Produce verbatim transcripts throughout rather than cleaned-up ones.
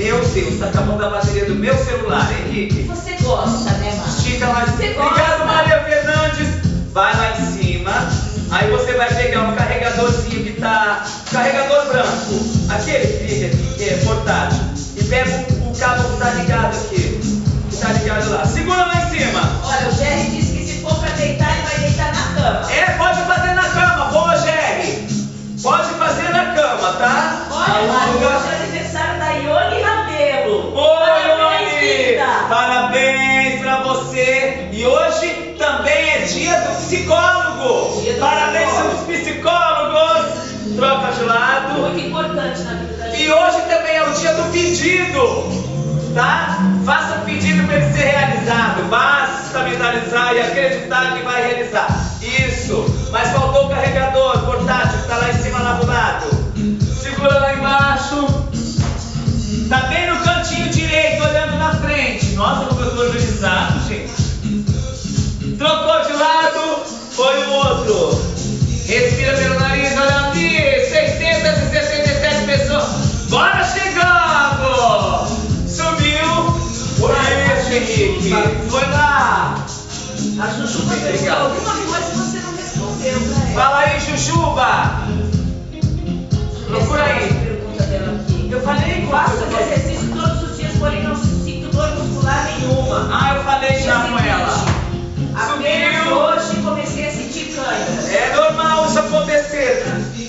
Meu Deus, tá acabando a bateria do meu celular, Henrique. Você gosta, né, Márcio? Estica mais. Você Obrigado, gosta. Maria Fernandes. Vai lá em cima. Aí você vai pegar um carregadorzinho que tá... Carregador branco. Aquele que fica aqui, que é portátil. E pega o, o cabo que tá ligado aqui. Que tá ligado lá. Segura lá em cima. Olha, o Jerry disse que se for pra deitar, ele vai deitar na cama. É, pode fazer na cama. Boa, Jerry. Pode fazer na cama, tá? Olha, Márcio, hoje é aniversário da Ione Rabelo. Oi, Parabéns, Ione! linda. Parabéns pra você. E hoje também é dia do psicólogo. Dia do Parabéns psicólogo. aos psicólogos. Troca de lado. Muito importante na vida da gente. E hoje também é o dia do pedido, tá? Faça um pedido para ele ser realizado. Basta mentalizar e acreditar que vai realizar. Isso. Mas faltou o carregador portátil que tá lá em cima, lá do lado. Segura lá embaixo. Tá bem no cantinho direito, olhando na frente. Nossa, como eu tô organizado, gente. Trocou de lado, foi o outro. Respira pelo nariz, olha aqui. seiscentas e sessenta e sete pessoas. Bora chegando. Subiu. Foi isso, Henrique. Foi lá. A Jujuba perguntou alguma coisa que você não respondeu pra ela. Fala aí, Jujuba. Procura Essa aí. pergunta dela aqui. Eu falei, Faço faço esse exercício todos os dias, porém não sinto dor muscular nenhuma. Ah, eu falei já Dia com ela. seguinte, apenas Subiu. hoje comecei a sentir cãibra. É normal isso acontecer.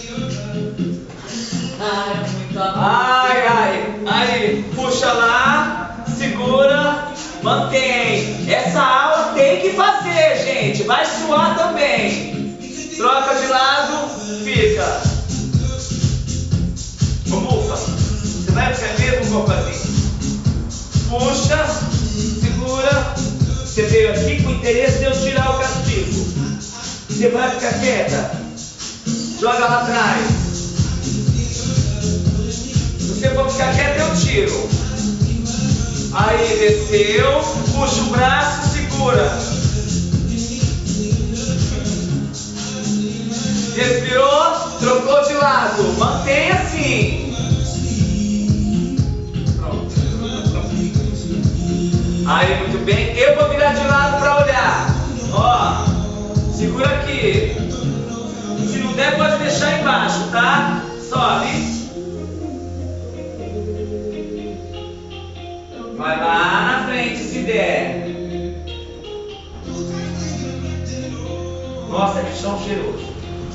Ai, é muito amor. Ai, ai. Aí, puxa lá, segura, mantém. Essa aula tem que fazer, gente. Vai suar também. Troca de lado, fica. Ô, Bufa, você vai ficar mesmo, Bufazinho? Puxa, segura. Você veio aqui com o interesse de eu tirar o castigo. Você vai ficar quieta. Joga lá atrás. Se você for ficar quieta, eu tiro. Aí, desceu. Puxa o braço, segura. Respirou, trocou de lado. Mantém assim. Pronto. Aí, muito bem. Eu vou virar de lado para olhar. Ó, segura aqui. Se não der, pode deixar embaixo, tá? Sobe. Vai lá na frente se der. Nossa, que chão cheiroso.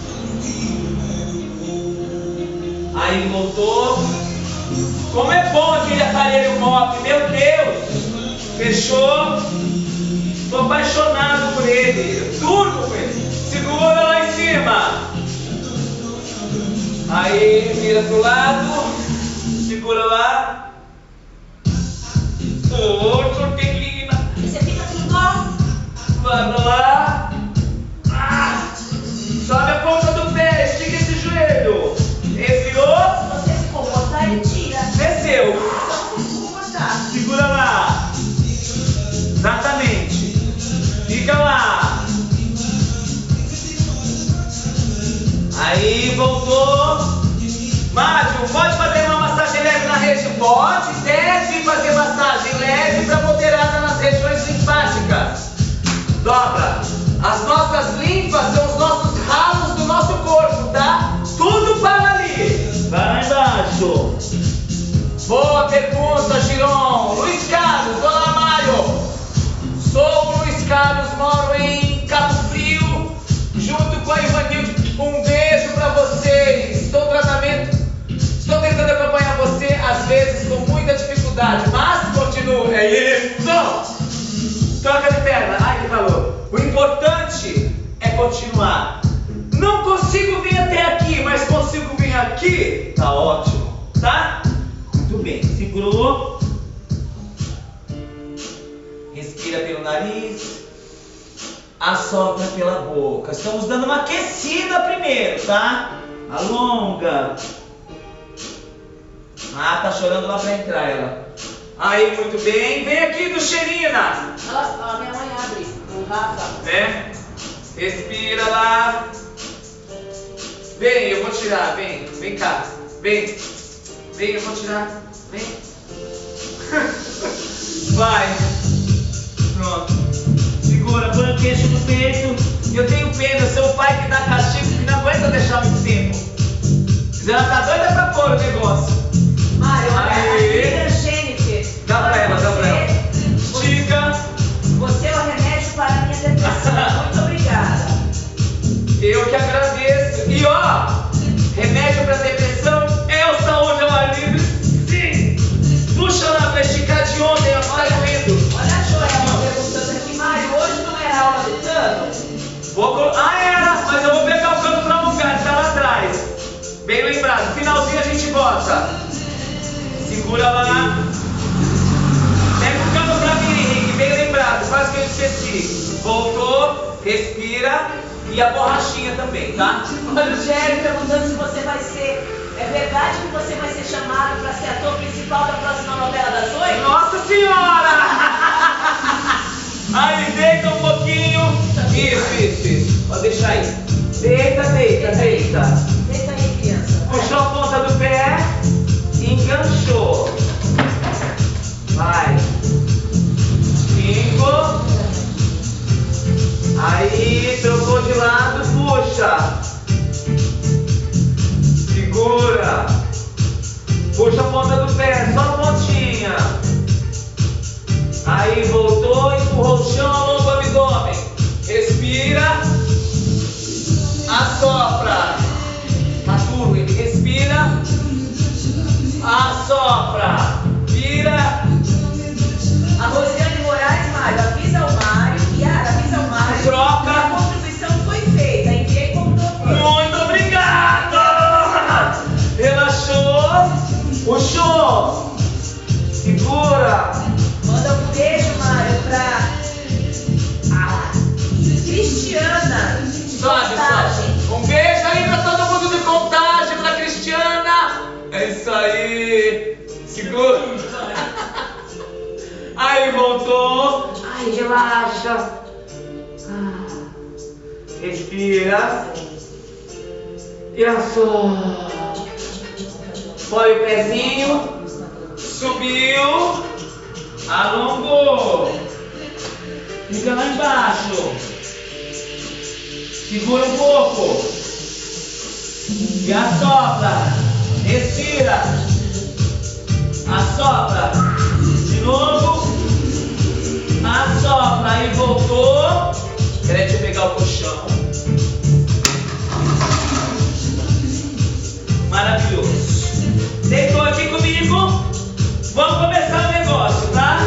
Aí voltou. Como é bom aquele aparelho mop, meu Deus. Fechou. Estou apaixonado por ele. Eu durmo com ele. Segura lá em cima. Aí vira pro lado. Segura lá. Outro tequila. E você fica com dó? Vai pra lá. Ah, sobe a ponta do pé. Estica esse joelho. Respirou. Se você se comportar, ele tira. Desceu. Só se comportar. Segura lá. Exatamente. Fica lá. Aí voltou. Mário, pode fazer uma massagem leve na região? Pode, deve fazer massagem leve para moderada nas regiões linfáticas. Dobra. As nossas linfas são os nossos ralos do nosso corpo, tá? Tudo para ali. Vai lá embaixo. Boa pergunta, Giron. Luiz Carlos, olá, Mário. Sou o Luiz Carlos, moro em Cabo Frio, junto com a Ivanilde. Um beijo pra vocês. Estou tratamento, estou tentando acompanhar você, às vezes com muita dificuldade, mas continuo. É isso. Troca de perna. Ai, que calor. O importante é continuar. Não consigo vir até aqui, mas consigo vir aqui. Tá ótimo, tá? Muito bem. Segurou. Respira pelo nariz. Assopra pela boca. Estamos dando uma aquecida primeiro, tá? Alonga. Ah, tá chorando lá pra entrar ela. Aí, muito bem. Vem aqui do Xerina. Nossa, a minha mãe abre o Rafa. Né? Respira lá. Vem, eu vou tirar. Vem, vem cá. Vem. Vem, eu vou tirar. Vem. massagem. Finalzinho a gente bota. Segura lá. Pega o cano pra mim, Henrique. Bem lembrado. Quase que eu esqueci. Voltou. Respira. E a borrachinha também, tá? Olha o Gério perguntando se você vai ser... É verdade que você vai ser chamado para ser ator principal da próxima novela das oito? Nossa Senhora! Aí, deita um pouquinho. Isso, isso, isso. Pode deixar aí. Deita, deita, deita. Deita aí, criança. Puxou a ponta do pé. Enganchou. Vai. Cinco. Aí, trocou de lado, puxa. Segura. Puxa a ponta do pé, só a pontinha. Aí, voltou, empurrou o chão, alonga o abdômen. Respira. Assopra. Maturo, ele respira. Assopra. Vira. A Rosiane Moraes, Mário, avisa o Mário. Yara, avisa o Mário. Troca. A contribuição foi feita, enviei como doutor. Muito obrigado. Relaxou. Puxou. Segura. Manda um beijo, Mário, pra a Cristiana. Sobe, sobe. Um beijo aí pra todo mundo de Contagem, pra Cristiana. É isso aí. Segura. Aí, voltou. Ai, relaxa. Ah. Respira. E assopra. Põe o pezinho. Subiu. Alongou. Fica lá embaixo. Segura um pouco. E assopra. Respira. Assopra. De novo. Assopra. Aí voltou. Peraí, deixa eu pegar o colchão. Maravilhoso. Deitou aqui comigo. Vamos começar o negócio, tá?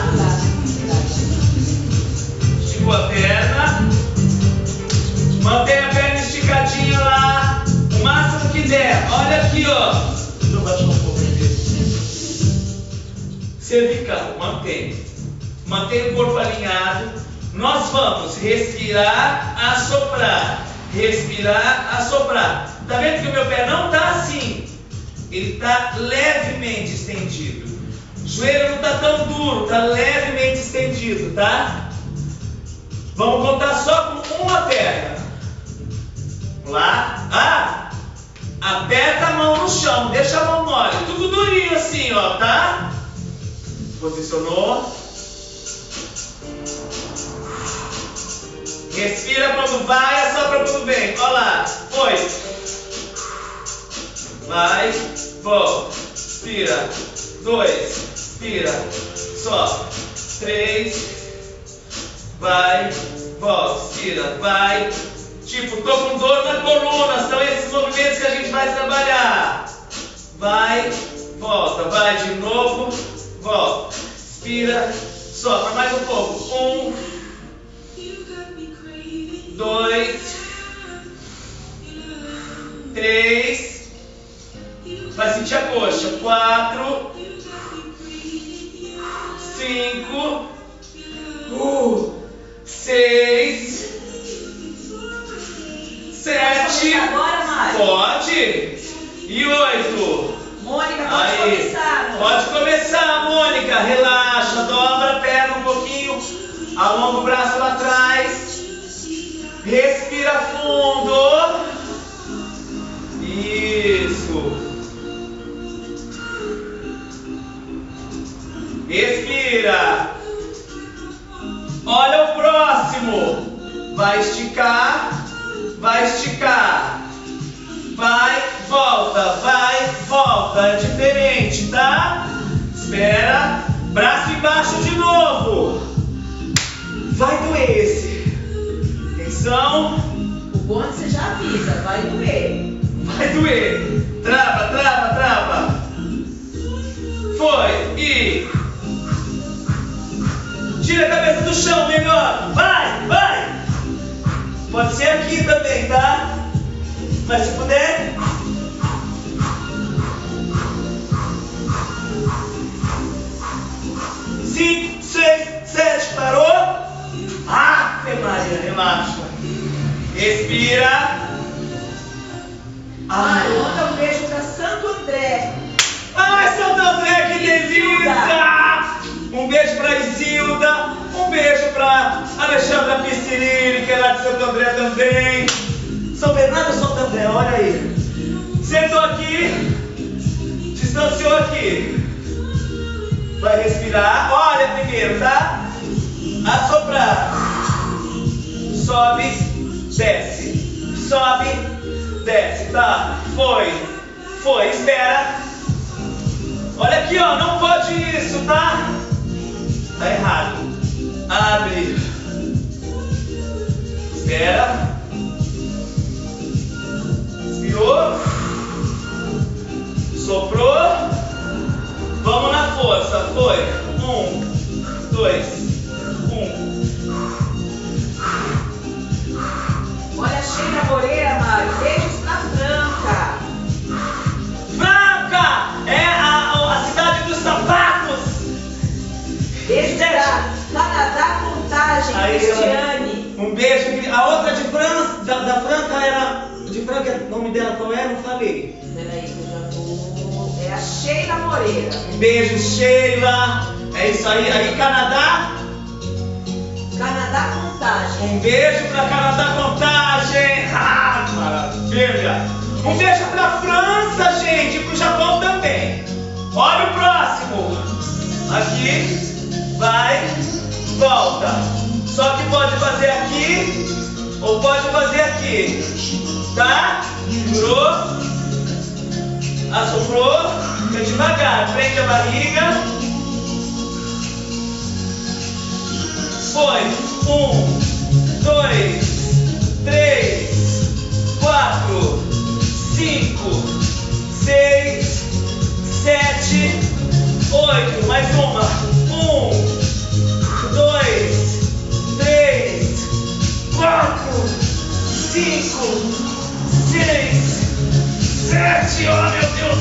Esticou a perna. Mantém a perna esticadinha lá. O máximo que der. Olha aqui, ó. Deixa eu baixar um pouco aqui. Cervical, mantém. Mantém o corpo alinhado. Nós vamos respirar, assoprar. Respirar, assoprar. Tá vendo que o meu pé não tá assim? Ele tá levemente estendido. O joelho não tá tão duro, tá levemente estendido, tá? Vamos contar só com uma perna. Vamos lá. Ah! Aperta a mão no chão, deixa a mão mole. Tudo durinho assim, ó, tá? Posicionou. Respira quando vai, assopra quando vem. Olha lá. Foi. Vai. Volta. Expira. Dois. Expira. Só. Três. Vai. Volta. Expira. Vai. Tipo, tô com dor na coluna. São esses movimentos que a gente vai trabalhar. Vai. Volta. Vai de novo. Volta. Expira. Sopra mais um pouco. Um. Dois. Três. Vai sentir a coxa. Quatro. Cinco. Uh, seis. Sete. Agora, Mário. Pode. E oito. Mônica, pode aí. começar. Pode começar, Mônica. Relaxa, dobra a perna um pouquinho. Alonga o braço lá atrás. Respira fundo. Isso. Expira. Olha o próximo. Vai esticar. Vai esticar. Vai, volta. Vai, volta. É diferente, tá? Espera. Braço embaixo de novo. Vai doer esse. Atenção. O bonde você já avisa. Vai doer. Vai doer. Trava, trava, trava. Foi. E... tira a cabeça do chão, melhor. Vai, vai. Pode ser aqui também, tá? Mas se puder. Respira. Mário, manda um beijo pra Santo André. Ai, Santo André, que delícia! Um beijo pra Isilda. Um beijo pra Alexandra Piscirini, que é lá de Santo André também. São Bernardo ou Santo André? Olha aí. Sentou aqui. Distanciou aqui. Vai respirar. Olha primeiro, tá? Assoprar. Sobe, desce. Sobe, desce. Tá? Foi. Foi. Espera. Olha aqui, ó. Não pode isso, tá? Tá errado. Abre. Espera. Inspirou. Soprou. Vamos na força. Foi. Um, dois, um. Olha a Sheila Moreira, Mário. Beijos pra Franca. Franca! É a, a cidade dos sapatos. Beijo pra Canadá Contagem, Aí, Cristiane. Um beijo. A outra de França, da, da Franca era... De Franca, o nome dela qual era? Não falei. Peraí, que eu já vou... É a Sheila Moreira. Um beijo, Sheila. É isso aí. Aí, Canadá. Canadá Contagem. Um beijo pra Canadá Contagem. Ah, maravilha. Um beijo pra França, gente. E pro Japão também. Olha o próximo. Aqui. Vai. Volta. Só que pode fazer aqui. Ou pode fazer aqui. Tá? Segurou. Assoprou. Fica devagar. Prende a barriga. Foi. Um, dois, três, quatro, cinco, seis, sete, oito. Mais uma. Um, dois, três, quatro, cinco, seis, sete. Oh, meu Deus.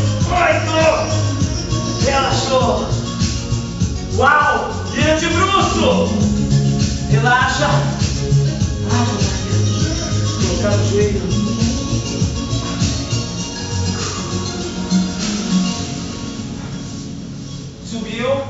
Oito. Relaxou. Uau. Vira de bruço. Relaxa. Ai, colocar no joelho. Subiu.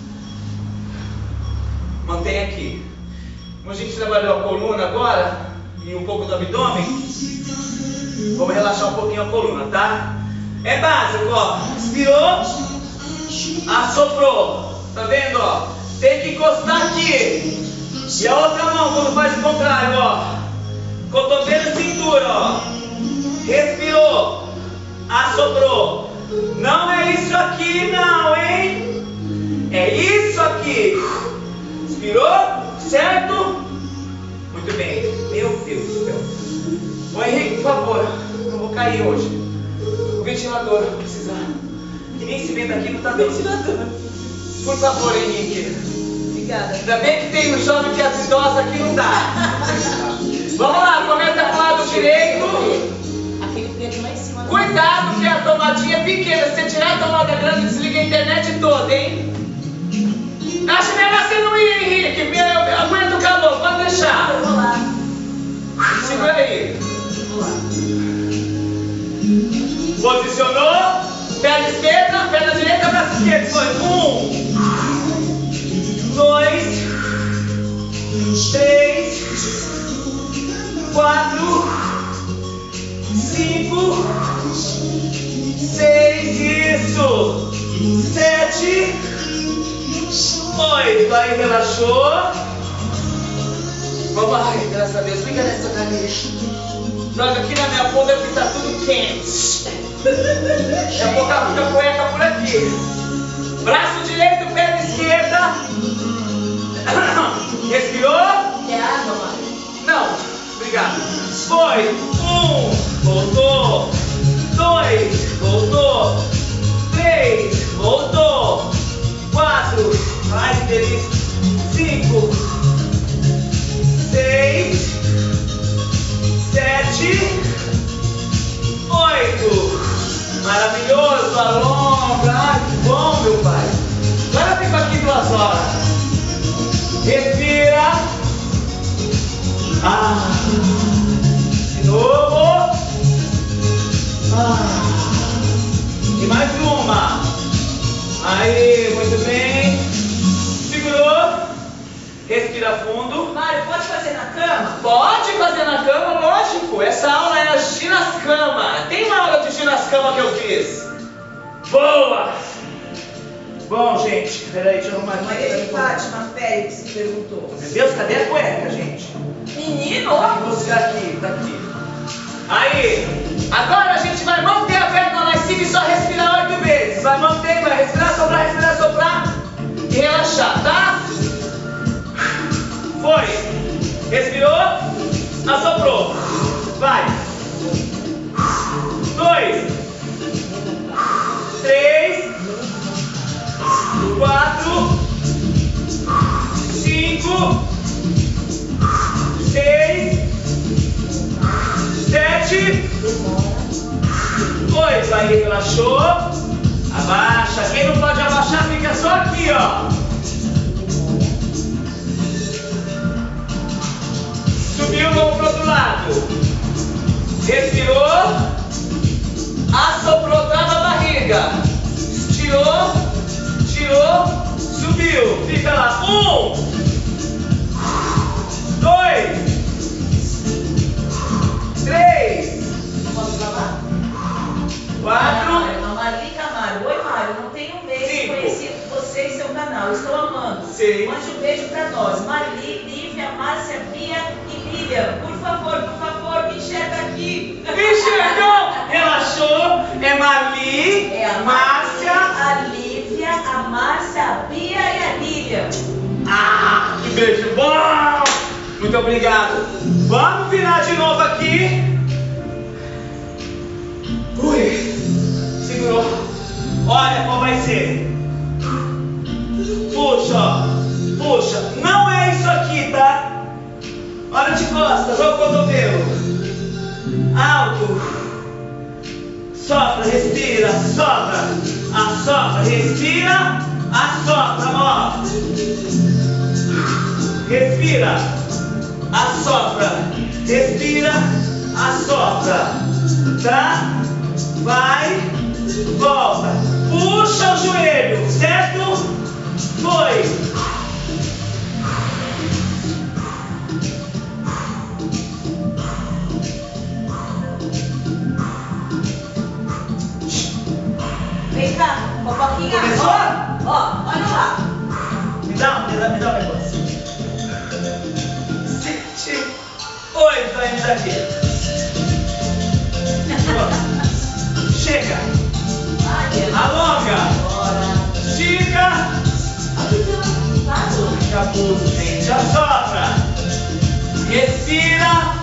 Mantém aqui. Como a gente trabalhou a coluna agora e um pouco do abdômen, vamos relaxar um pouquinho a coluna, tá? É básico, ó. Inspirou, assoprou. Tá vendo, ó? Tem que encostar aqui. E a outra mão, quando faz o contrário, ó. Cotovelo e cintura, ó. Respirou. Assoprou. Não é isso aqui, não, hein? É isso aqui. Inspirou, certo? Muito bem. Meu Deus do céu. Ô Henrique, por favor. Eu vou cair hoje. O ventilador, eu vou precisar. Que nem se vê daqui, não tá ventilador. Por favor, Henrique. Obrigada. Ainda bem que tem um jovem que as idosas aqui não dá. Vamos lá, começa com o lado direito. Aquele preto lá em cima. Cuidado que a tomadinha é pequena. Se você tirar a tomada grande, desliga a internet toda, hein? Acho melhor você não ir, Henrique. Eu, eu aguento o calor, pode deixar. Eu vou lá. Segura aí. Vou lá. Posicionou. Perna esquerda, perna direita, braço esquerdo. Foi. Um. Dois, três, quatro, cinco, seis, isso, sete, oito. Aí relaxou. Vamos lá, graças a Deus. Fica nessa cabeça. Joga aqui na minha bunda que tá tudo quente. Daqui a pouco fica poeta por aqui. Braço direito, perna esquerda. Respirou? Quer água, Mário? Não, obrigado. Foi. Um, voltou. Dois, voltou. Três, voltou. Quatro, ai que delícia. Cinco, seis, sete, oito. Maravilhoso, alonga. Ai, que bom, meu pai. Agora fica aqui duas horas. Respira. Ah. Pode fazer na cama, lógico. Essa aula é a ginascama. Tem uma aula de ginascama que eu fiz. Boa! Bom, gente, peraí, deixa eu arrumar aqui. Maria de Fátima Félix perguntou. Meu Deus, cadê a cueca, gente? Menino! Vou buscar aqui, tá aqui. Aí, agora a gente vai manter a perna lá em cima e só respirar oito vezes. Vai manter, vai respirar, soprar, respirar, soprar e relaxar, tá? Foi. Respirou, assoprou. Vai. Dois. Três. Quatro. Cinco. Seis. Sete. Oito. Aí, relaxou. Abaixa. Quem não pode abaixar, fica só aqui, ó. Subiu, vamos pro outro lado. Respirou. Assoprou, trava a barriga. Estirou. Tirou. Subiu. Fica lá. Um. Dois. Três. Posso falar? Quatro. A Marli Camargo. Oi, Mário. Não tenho um mês Cinco. conhecido você e seu canal. Estou amando. Seis. Mande um beijo pra nós. Marli, Lívia, Márcia, Bia e Lívia. Por favor, por favor, me enxerga aqui. Enxergou? Relaxou. É Marli, É a Márcia. a Lívia, a Márcia, a Bia e a Lívia. Ah, que beijo bom! Muito obrigado. Vamos virar de novo aqui. Ui, segurou. Olha qual vai ser. Puxa, ó. Puxa. Não é isso aqui, tá? Olha de costas, olha o cotovelo. Alto. Sopra, respira, sopra. Assopra, respira, assopra, ó. Respira, assopra, respira, assopra. Tá? Vai, volta. Puxa o joelho, certo? Foi. Vem cá, fofoquinha. Começou? Ó, ó, olha lá. Me dá, me dá, me dá um negócio. Sete, oito ainda aqui. Pronto. Chega. Ai, Deus. Alonga. Bora. Estica. Olha que lado. Acabou, gente. Assopra. Respira.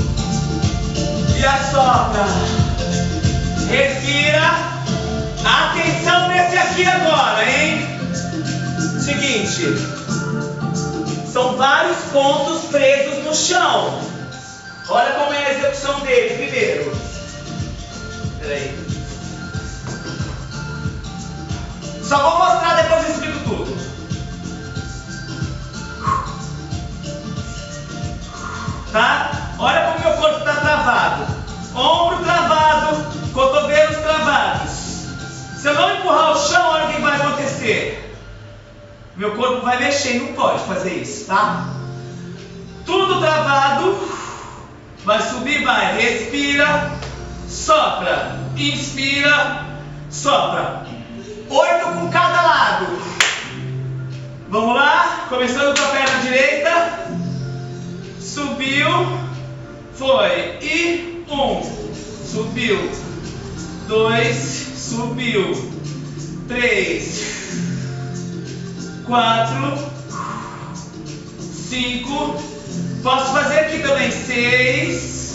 E assopra. Respira. Atenção nesse aqui agora, hein? Seguinte. São vários pontos presos no chão. Olha como é a execução dele primeiro. Peraí. Só vou mostrar, depois eu explico tudo. Tá? Olha como meu corpo está travado. Ombro travado, cotovelos travados. Se eu não empurrar o chão, olha o que vai acontecer. Meu corpo vai mexer, não pode fazer isso, tá? Tudo travado. Vai subir, vai. Respira, sopra. Inspira, sopra. Oito com cada lado. Vamos lá? Começando com a perna direita. Subiu. Foi. E um. Subiu. Dois. Subiu. Três. Quatro. Cinco. Posso fazer aqui também. Seis.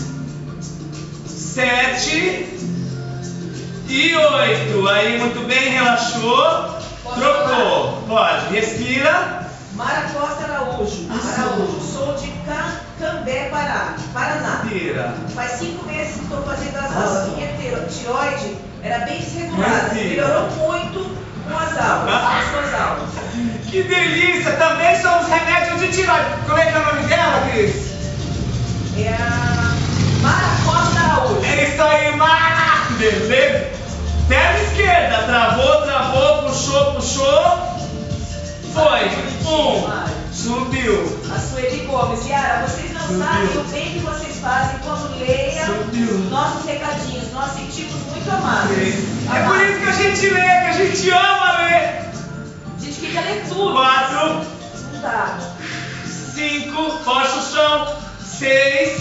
Sete. E oito. Aí, muito bem, relaxou. Posso Trocou. Pode. Respira. Mara Costa Araújo. Araújo. Sou de Ca- Cambé, Pará, Paraná. Respira. Faz cinco meses que estou fazendo as aulas. Minha tiro- tiroide era bem desregulada. Respira. Melhorou muito com as aulas, Ah. com as suas aulas. Que delícia. Também são os remédios de tiroide. Como é que é o nome dela, Cris? É a Mara Costa Araújo. É isso aí, Mara. Beleza? Perna esquerda. Travou, travou, puxou, puxou. Foi. Um. Subiu. A Sueli Gomes. Yara, vocês não sabem o bem que vocês fazem quando leiam nossos recadinhos. Nós sentimos muito amados. É por isso que a gente lê, que a gente ama ler. A gente queria ler tudo. Quatro. Não dá. Cinco. Força o chão. Seis.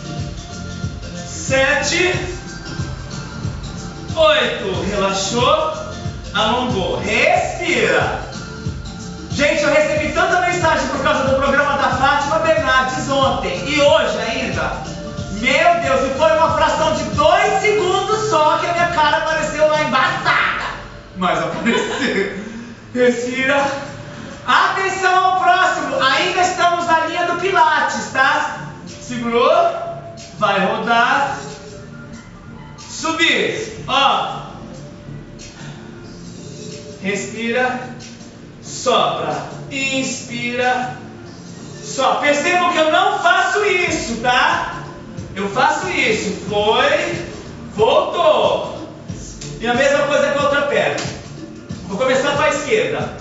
Sete. Oito. Relaxou. Alongou. Respira. Gente, eu recebi tanta mensagem por causa do programa da Fátima Bernardes ontem e hoje ainda. Meu Deus, e foi uma fração de dois segundos só que a minha cara apareceu lá embaçada. Mas apareceu. Respira. Atenção ao próximo. Ainda estamos na linha do Pilates, tá? Segurou. Vai rodar. Subir. Ó. Respira. Sopra, inspira, só. Percebam que eu não faço isso, tá? Eu faço isso. Foi, voltou. E a mesma coisa com a outra perna. Vou começar com a esquerda.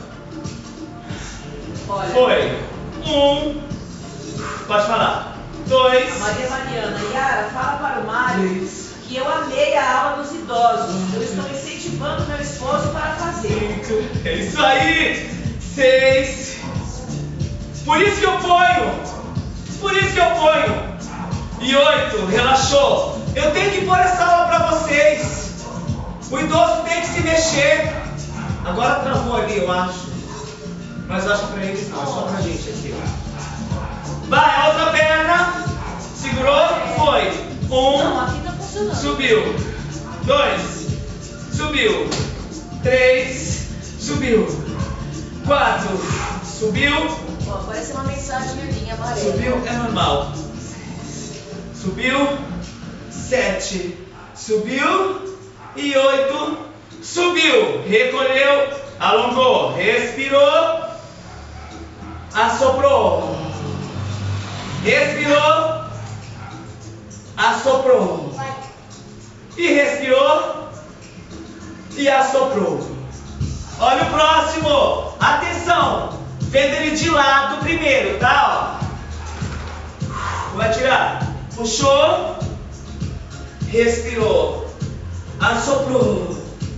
Olha. Foi. Um. Pode falar. Dois. Maria Mariana, Yara, fala para o Mário que eu amei a aula dos idosos. Eu estou incentivando meu esposo para fazer. Cinco. É isso aí. Seis. Por isso que eu ponho. Por isso que eu ponho. E oito. Relaxou. Eu tenho que pôr essa aula para vocês. O idoso tem que se mexer. Agora travou ali, eu acho. Mas eu acho que para eles não. É só pra gente aqui. Vai, a outra perna. Segurou. Foi. Um. Não, aqui tá funcionando. Subiu. Dois. Subiu. Três. Subiu. Quatro. Subiu. Ó, apareceu uma mensagem ali, amarela. Subiu, é normal. Subiu. Sete. Subiu. E oito. Subiu. Recolheu. Alongou. Respirou. Assoprou. Respirou. Assoprou. E respirou. E assoprou. Olha o próximo. Atenção. Vendo ele de lado primeiro, tá? Ó. Vai tirar. Puxou. Respirou. Assoprou.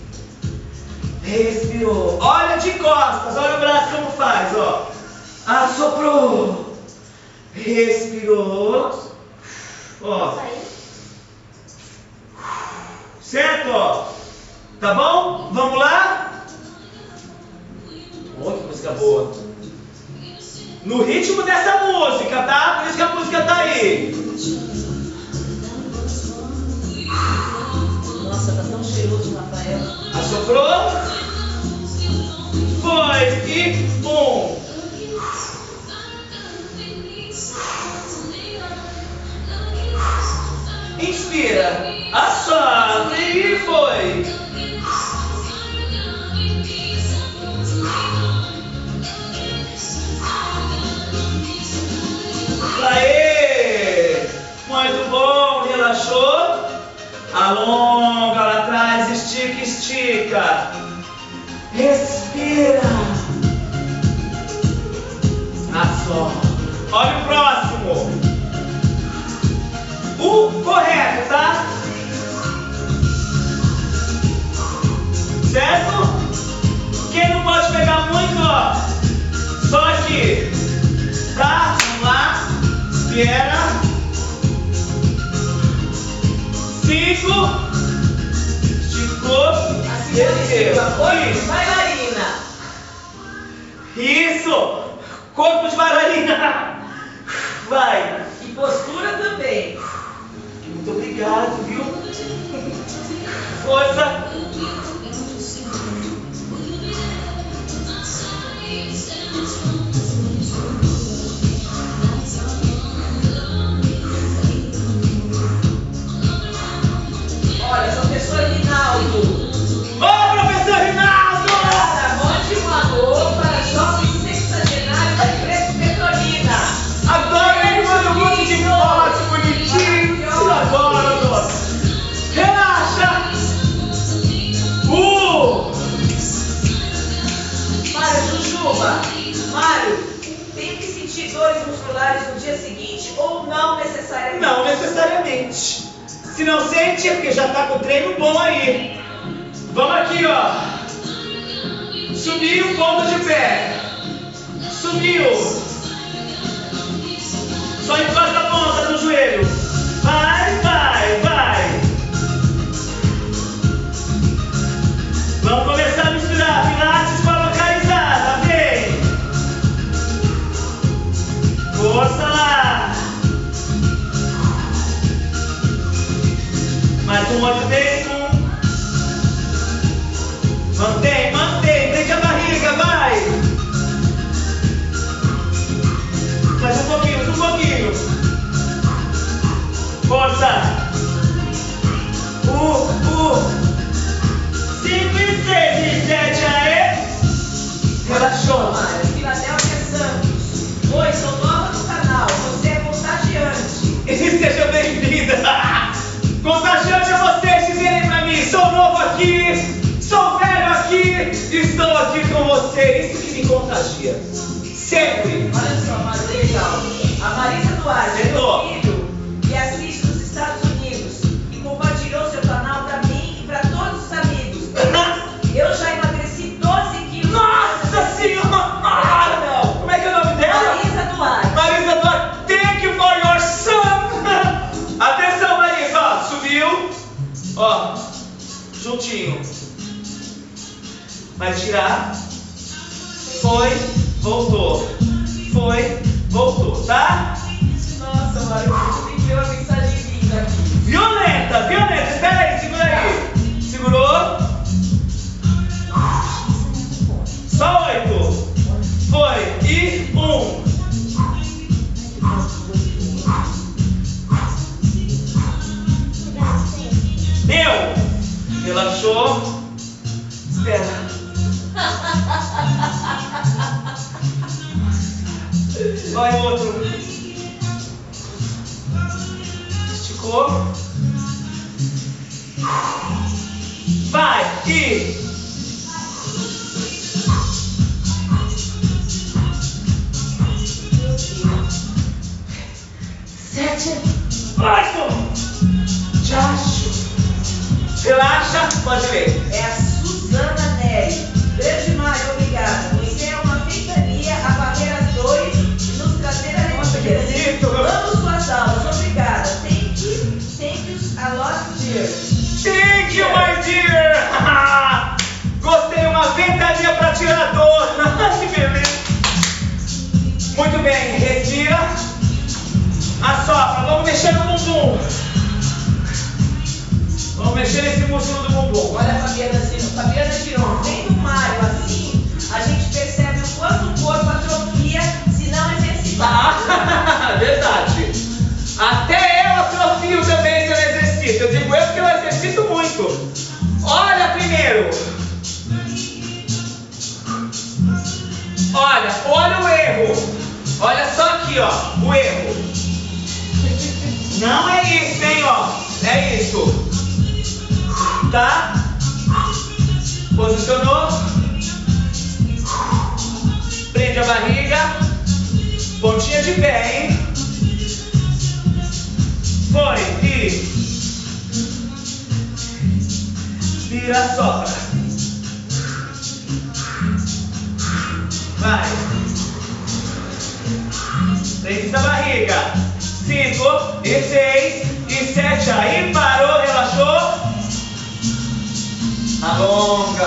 Respirou. Olha de costas. Olha o braço como faz, ó. Assoprou. Respirou. Ó. Certo, ó. Tá bom? Vamos lá? Olha que música boa. No ritmo dessa música, tá? Por isso que a música tá aí. Nossa, tá tão cheiroso, Rafael. Assoprou. Foi. E um. Inspira. Assopra. E foi. Aê! Muito bom, relaxou? Alonga lá atrás, estica, estica. Respira. Assopra. Olha o próximo. O correto, tá? Certo? Quem não pode pegar muito, ó. Só aqui. Tá? Vamos lá. Espera. Cinco. Esticou. Corpo de Isso. bailarina. Isso. Corpo de bailarina. Vai. E postura também. Muito obrigado, viu? Força. Olha, professor Rinaldo. Ô, professor Rinaldo! Mande um alô para jovens sexagenários da Cresce Petrolina. Agora ele manda um monte de foto bonitinho. Adoro. Relaxa. Uh! Mário Jujuba. Mário. musculares no dia seguinte ou não necessariamente? Não necessariamente. Se não sente, é porque já está com o treino bom aí. Vamos aqui, ó. Subiu, ponta de pé. Subiu. Só encosta a ponta no joelho. Vai, vai, vai. Vamos começar a misturar pilates com a localizada. Vem. Força lá. Mais um outro tempo. Mantém, mantém. Prende a barriga, vai. Mais um pouquinho, mais um pouquinho. Força. Uh, uh. Cinco e seis e sete, aê. Relaxou. Filadélfia Santos. Oi, sou nova no canal. Você é contagiante. E seja bem-vinda. Contagiante é vocês dizerem pra mim, sou novo aqui, sou velho aqui, estou aqui com você. Isso que me contagia. Sempre. Olha só, mas legal. A Marisa Duarte, Chegou. meu filho, que assiste nos Estados Unidos e compartilhou seu canal pra mim e pra todos os amigos. Eu já emagreci doze quilos. Nossa Senhora! Ah, não. Como é que é o nome dela? Marisa Duarte. Marisa Duarte, thank you for your son. Atenção, Marisa, ó, subiu, ó, juntinho. Vai tirar. Foi, voltou. Foi, voltou, tá? Nossa, Marisa, você enviou uma mensagem linda aqui. Violenta, violenta. Espera aí, segura aí. Segurou. Só oito. Foi. E um. Deu. Relaxou. Espera. Vai outro. Esticou. Vai. E sete, oito. Jacho. Relaxa, pode ver. É a Suzana Nery. Grande Mário, obrigada. Você é uma feitaria a varrer as dores e nos trazer alegria. bonito. Amo suas aulas, obrigada. Thank you, thank you a lot, dear. Thank you, my dear. Gostei, uma ventania pra tirar a dor. Que beleza. Muito bem, respira. Assopra, vamos mexer no bumbum. Vamos mexer nesse músculo do bumbum. Olha a Fabiana assim, Fabiana Giron, vem do Mário, assim a gente percebe o quanto o corpo atrofia se não exercitar. Ah, verdade. Até eu atrofio também se eu exercito. Eu digo eu porque eu exercito muito. Olha primeiro. Olha, olha o erro. Olha só aqui, ó, o erro. Não é isso, hein, ó. É isso. Tá? Posicionou. Prende a barriga. Pontinha de pé, hein? Foi. E vira, sopra. Vai. Prende essa barriga. Cinco, e seis, e sete. Aí parou, relaxou. Alonga.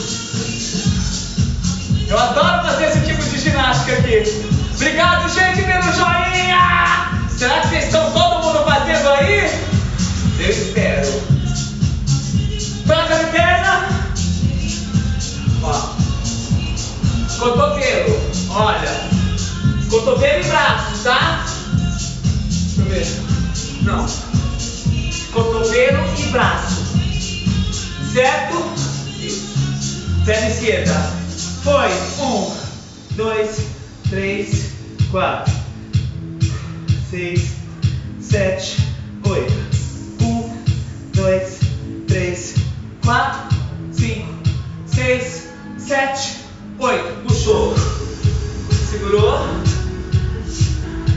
Eu adoro fazer esse tipo de ginástica aqui. Obrigado, gente, pelo joinha. Será que vocês estão todo mundo fazendo aí? Eu espero. Troca de perna. Ó. Cotovelo. Olha. Cotovelo e braço, tá? Deixa eu ver. Não. Cotovelo e braço. Certo? Isso. Perna esquerda. Foi. Um, dois, três, quatro, seis, sete, oito. Um, dois, três, quatro, cinco, seis, sete, oito. Puxou. Segurou.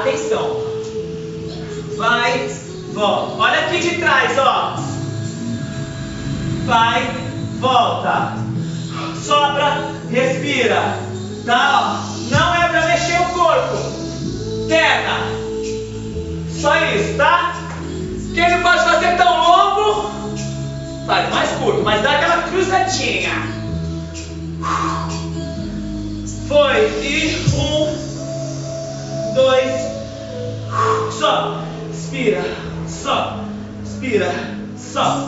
Atenção. Vai, volta. Olha aqui de trás, ó. Vai, volta. Sopra, respira. Tá, ó. Não é pra mexer o corpo. Perna. Só isso, tá? Quem não pode fazer tão longo, faz mais curto, mas dá aquela cruzadinha. Foi. E um, dois. Só. Expira. Só. Expira. Só.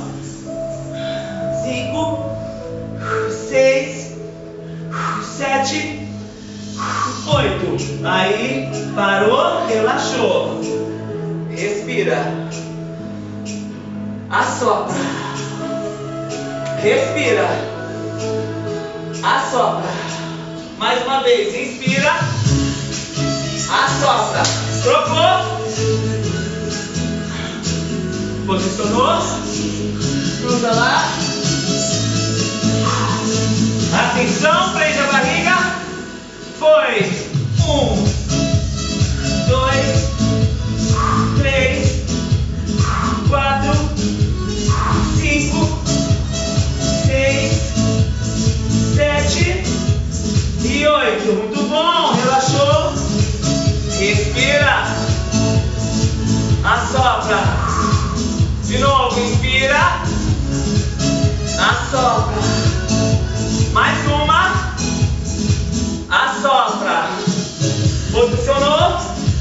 Cinco. Seis. Sete. Oito. Aí. Parou. Relaxou. Respira. Assopra. Respira. Assopra. Mais uma vez. Inspira. Assopra. Trocou. Posicionou. Cruza lá. Atenção. Prende a barriga. Foi. Um. Dois. Três. Quatro. Cinco. Seis. Sete. E oito. Muito bom. Relaxou. Respira. Assopra. De novo. Inspira. Assopra. Mais uma. Assopra. Posicionou.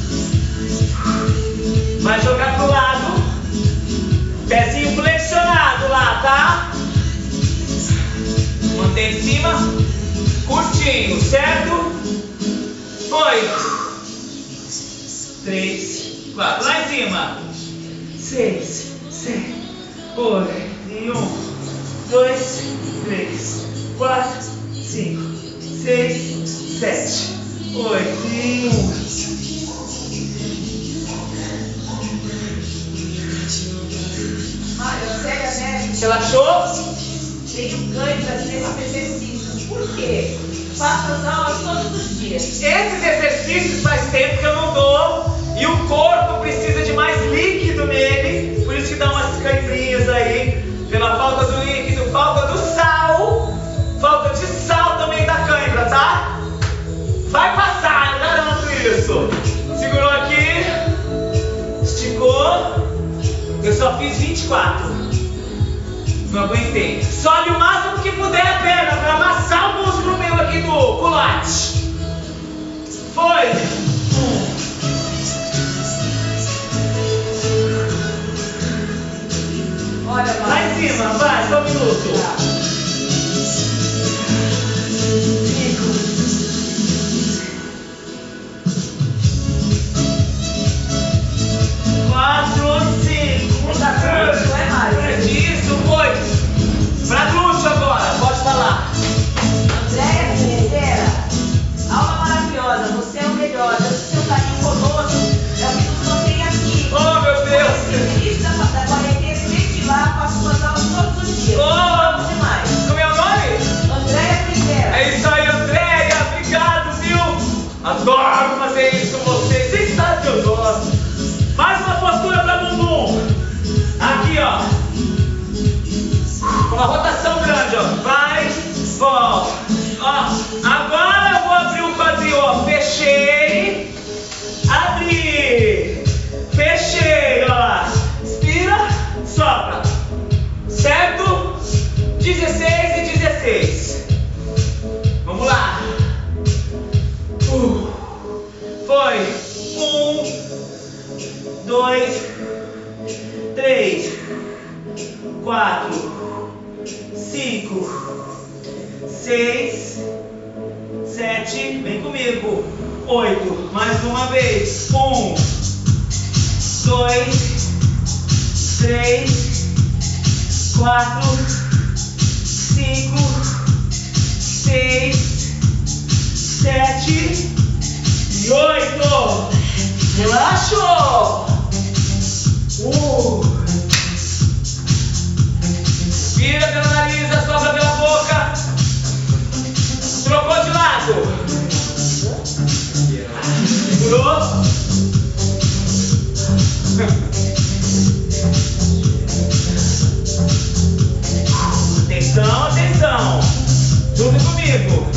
Vai jogar pro lado. Pezinho flexionado lá, tá? Mantém em cima. Curtinho, certo? Foi. Três, quatro. Lá em cima. Seis, sete, oito. E um, dois, três, quatro, cinco, seis, sete, oito. E um. Relaxou? Tenho ganho para esses exercícios. Por quê? Faço as aulas todos os dias. Esses exercícios faz tempo que eu não dou e o corpo precisa de mais líquido nele, por isso que dá umas cãibrinhas aí, pela falta do líquido, falta do sal, falta de sal também da cãibra, tá? Vai passar, eu garanto isso. Segurou aqui, esticou, eu só fiz vinte e quatro. Não aguentei. Sobe o máximo que puder a perna para amassar o músculo meu aqui do culote. Foi. Um. Olha, vai. Lá em cima, vai, só um minuto. Tá. Cinco. Quatro, cinco. Muita coisa, não é mais. Isso, oito. Pra glúteo agora, pode falar. Andréia Ferreira, aula maravilhosa, você é o melhor. O seu carinho conosco é o que nos mantém aqui. Oh, meu Deus. Feliz da, da quarentena e desde lá faço suas aulas todos os dias. Oh. Vamos demais. Como é o nome? Andréia Ferreira. É isso aí, Andréia. Obrigado, viu? Adoro fazer isso com vocês. Vocês sabem que eu gosto. Mais uma postura pra bumbum. Aqui, ó. Com uma rotação grande, ó. Vai, volta. Ó, agora eu vou abrir o quadril, ó. Fechei. Abri. Fechei, ó lá. Inspira, sopra. Certo? dezesseis e dezesseis. Vamos lá. Uh. Foi. Um, dois, três, quatro, cinco, seis, sete, vem comigo, oito, mais uma vez, um, dois, três, quatro, cinco, seis, sete e oito. Relaxou. Uh. Vira pelo nariz, assopra pela boca. Trocou de lado. Segurou. Atenção, atenção. Junto comigo.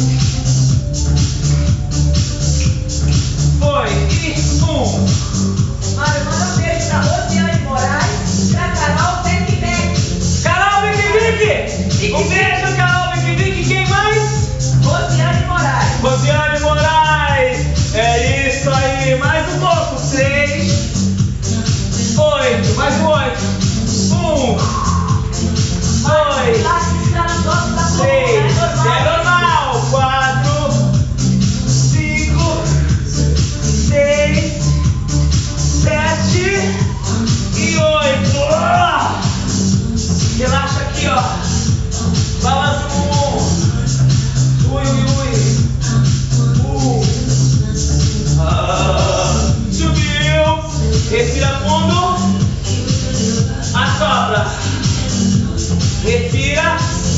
Foi. E um. Mário, manda um beijo pra Rosiane Moraes, pra Carol Beck-Beck. Carol Beck-Beck. Um beijo, Carol Beck-Beck. Quem mais? Rosiane Moraes. Rosiane Moraes. É isso aí. Mais um pouco. Três. Oito. Mais um oito. Um. Dois. Três. É normal. Quatro. Cinco. Seis. Sete. E oito. Ah! Relaxa aqui, ó. Balança o bumbum. Ui, ui, ui. Uh. Ah. Subiu. Respira fundo. Assopra. Respira.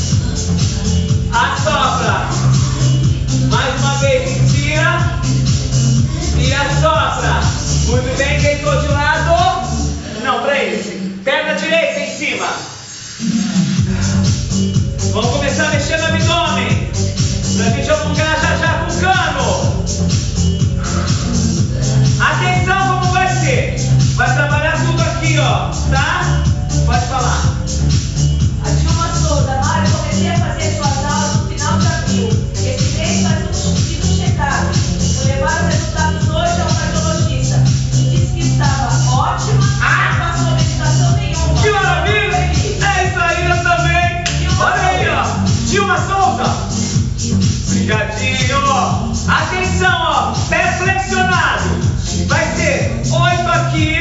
Assopra. Mais uma vez. Inspira. E assopra. Muito bem. Deitou de lado. Não, pra esse. Perna direita em cima. Vamos começar a mexer no abdômen. Pra gente alongar já já com o cano. Atenção como vai ser. Vai trabalhar tudo aqui, ó. Tá? Pode falar. A Dilma Souza, Mário, comecei a fazer suas aulas no final de abril. Esse mês faz um fiz um check-up. Vou levar os resultados hoje ao cardiologista. Disse que estava ótima, Ah! não passou medicação nenhuma. Que maravilha! É isso aí, eu também. Olha aí, ó. Dilma Souza. Obrigadinho. Atenção, ó. Pé flexionado. Vai ser oito aqui.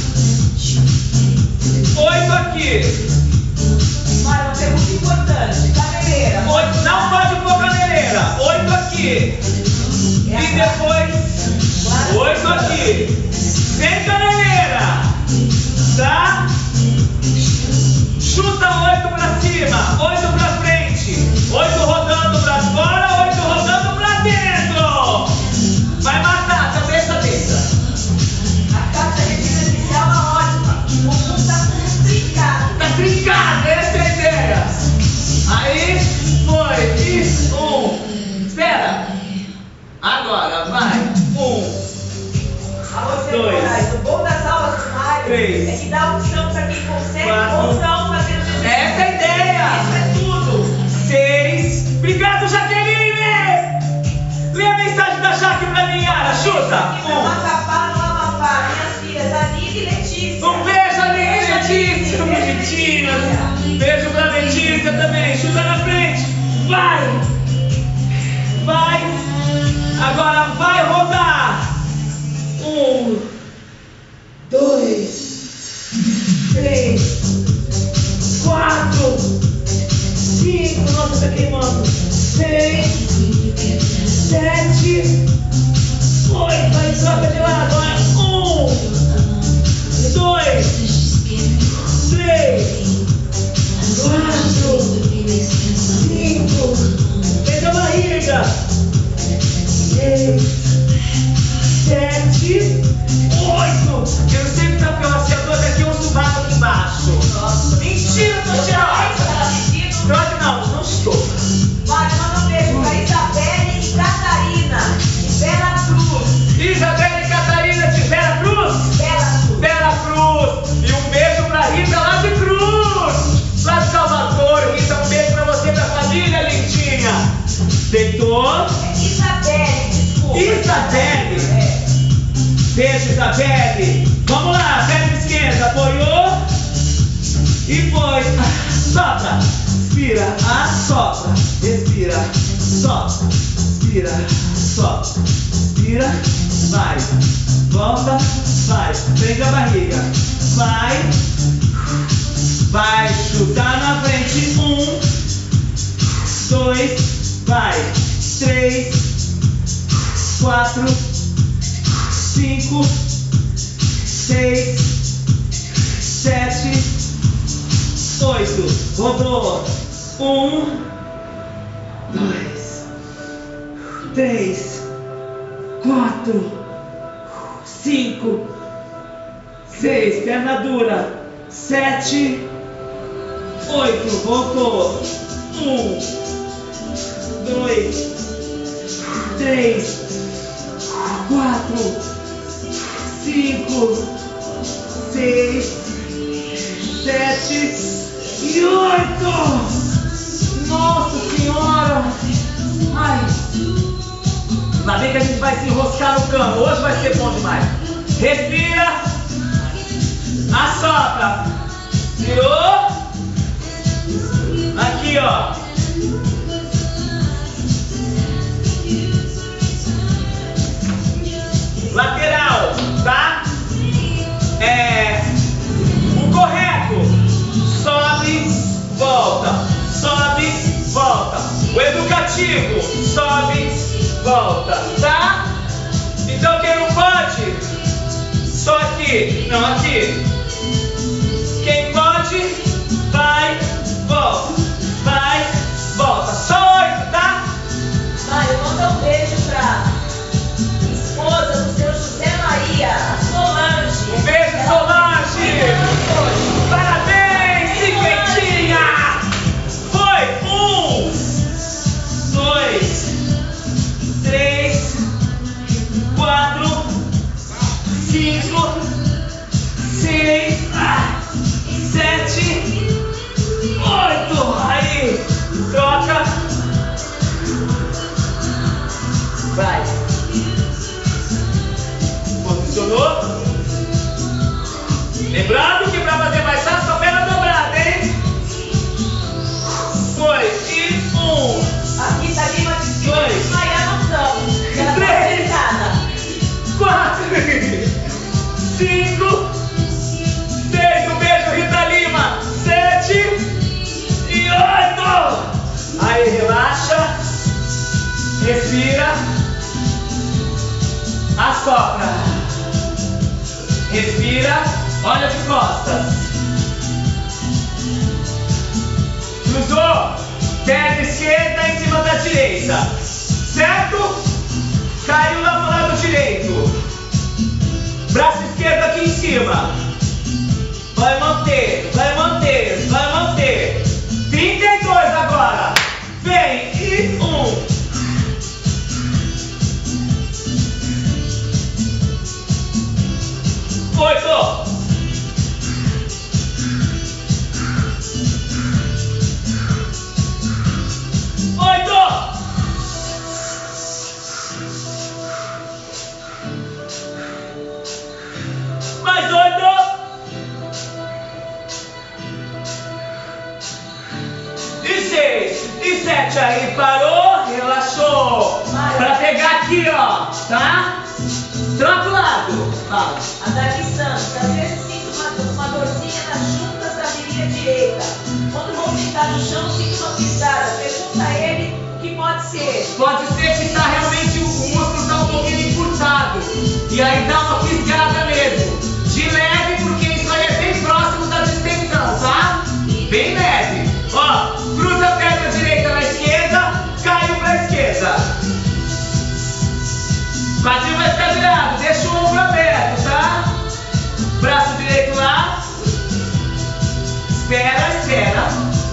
Oito aqui. Mário, uma pergunta importante. Caneleira. Oito, não pode pôr caneleira. Oito aqui. E depois oito aqui. Sem caneleira. Tá? Chuta oito pra cima. Oito pra frente. Oito rodando pra fora. Oito rodando pra dentro. Vai matar. Cabeça, cabeça. A caixa retina artificial é ótima. O bumbum tá trincado. Tá trincado. Essa é a ideia. Aí foi. E um. Espera. Agora vai. Um. A você, Dois. Moraes, o bom das aulas do Mário Três. é que dá opção para quem consegue Quatro. ou não fazer o exercício. Essa é a ideia. Isso é tudo. Seis. Obrigado, Jaqueline. Lê a mensagem da Jaque pra mim, Yara. Chuta. Aqui pra Um. Macapá, no Amapá, minhas filhas, Aline e Letícia. Um beijo, Aline e Letícia. Bonitinhas. Beijo pra Letícia também. Chuta na frente. Vai. Vai. Agora vai rodar. Um. Dois. Três. Quatro. Cinco. Nossa, tá queimando. Seis. Sete. Oito. Vai, troca de lado. Vai. Um. Dois. Três. Quatro. Cinco. Pega a barriga. Seis. Sete. Oito. Eu não sei o que tá pior. Se eu tô daqui ou um sovaco aqui embaixo. Nossa. Mentira, tô tirando. Troca não, não estou. Mário, manda um beijo pra Isabelle e Catarina, de Bela Cruz. Isabela e Catarina de Vera Cruz. Bela Cruz. Bela Cruz. E um beijo pra Rita lá de Cruz. Lá de Salvador. Rita, um beijo pra você e pra família, lindinha. Deitou. É Isabelle, desculpa. Isabelle. É. Beijo, Isabelle. Vamos lá, perna esquerda. Apoiou. E foi. Sopra. Inspira. Assopra. Respira. Sopra. Inspira. Sopra. Inspira. Vai. Volta. Vai. Prende a barriga. Vai. Vai. Chutar na frente. Um. Dois. Vai. Três. Quatro. Cinco. Seis. Sete. Oito. Rodou. Um. Dois. Três. Quatro. Cinco. seis, perna dura. Sete, oito, voltou. Um, dois, três, quatro, cinco, seis, sete e oito. Nossa Senhora! Ai! Mas bem que a gente vai se enroscar no cano. Hoje vai ser bom demais. Respira. Assopra. Virou. Aqui, ó. Lateral, tá? É. O correto. Sobe, volta. Sobe, volta. O educativo. Sobe, volta. Tá? Então quem não pode? Só aqui. Não, aqui. Quem pode? Vai, volta. Vai, volta. Só oito, tá? Mário, manda um beijo pra esposa do seu José Maria, a Solange. Um beijo, Solange! Parabéns, cinquentinha! Foi! Um, dois, três, quatro, cinco, seis, sete, oito. Aí, troca. Vai. Posicionou. Lembrando que para fazer mais fácil, a perna dobrada, hein? Foi. E um. Aqui tá Lima de cima, Dois. desmaiar no chão. Ela tá Três. sentada. Quatro. Cinco. Seis. Um beijo, Rita Lima. Sete. E oito. Aí, relaxa. Respira. Assopra. Respira. Olha de costas. Cruzou. Perna esquerda em cima da direita. Certo? Caiu lá pro lado direito. Braço esquerdo aqui em cima. Vai manter, vai manter, vai manter. trinta e dois agora. Vem. E um. Oito. Oito. Mais oito. E seis. E sete. Aí parou, relaxou. Pra pegar aqui, ó, tá? Troca o lado. Fala. A Dani Santos, às vezes sinto uma, uma dorzinha nas juntas da virilha direita. Quando vou sentar no chão, sinto uma pisada. Pergunta a ele o que pode ser. Pode ser que tá realmente o, o músculo tá um pouquinho encurtado. E aí dá uma fisgada mesmo. De leve, porque isso aí é bem próximo da distensão, tá? Bem leve. Ó, cruza a perna direita na esquerda, caiu pra esquerda. Quadril vai ficar virado, deixa o ombro aberto, tá? Braço direito lá. Espera, espera.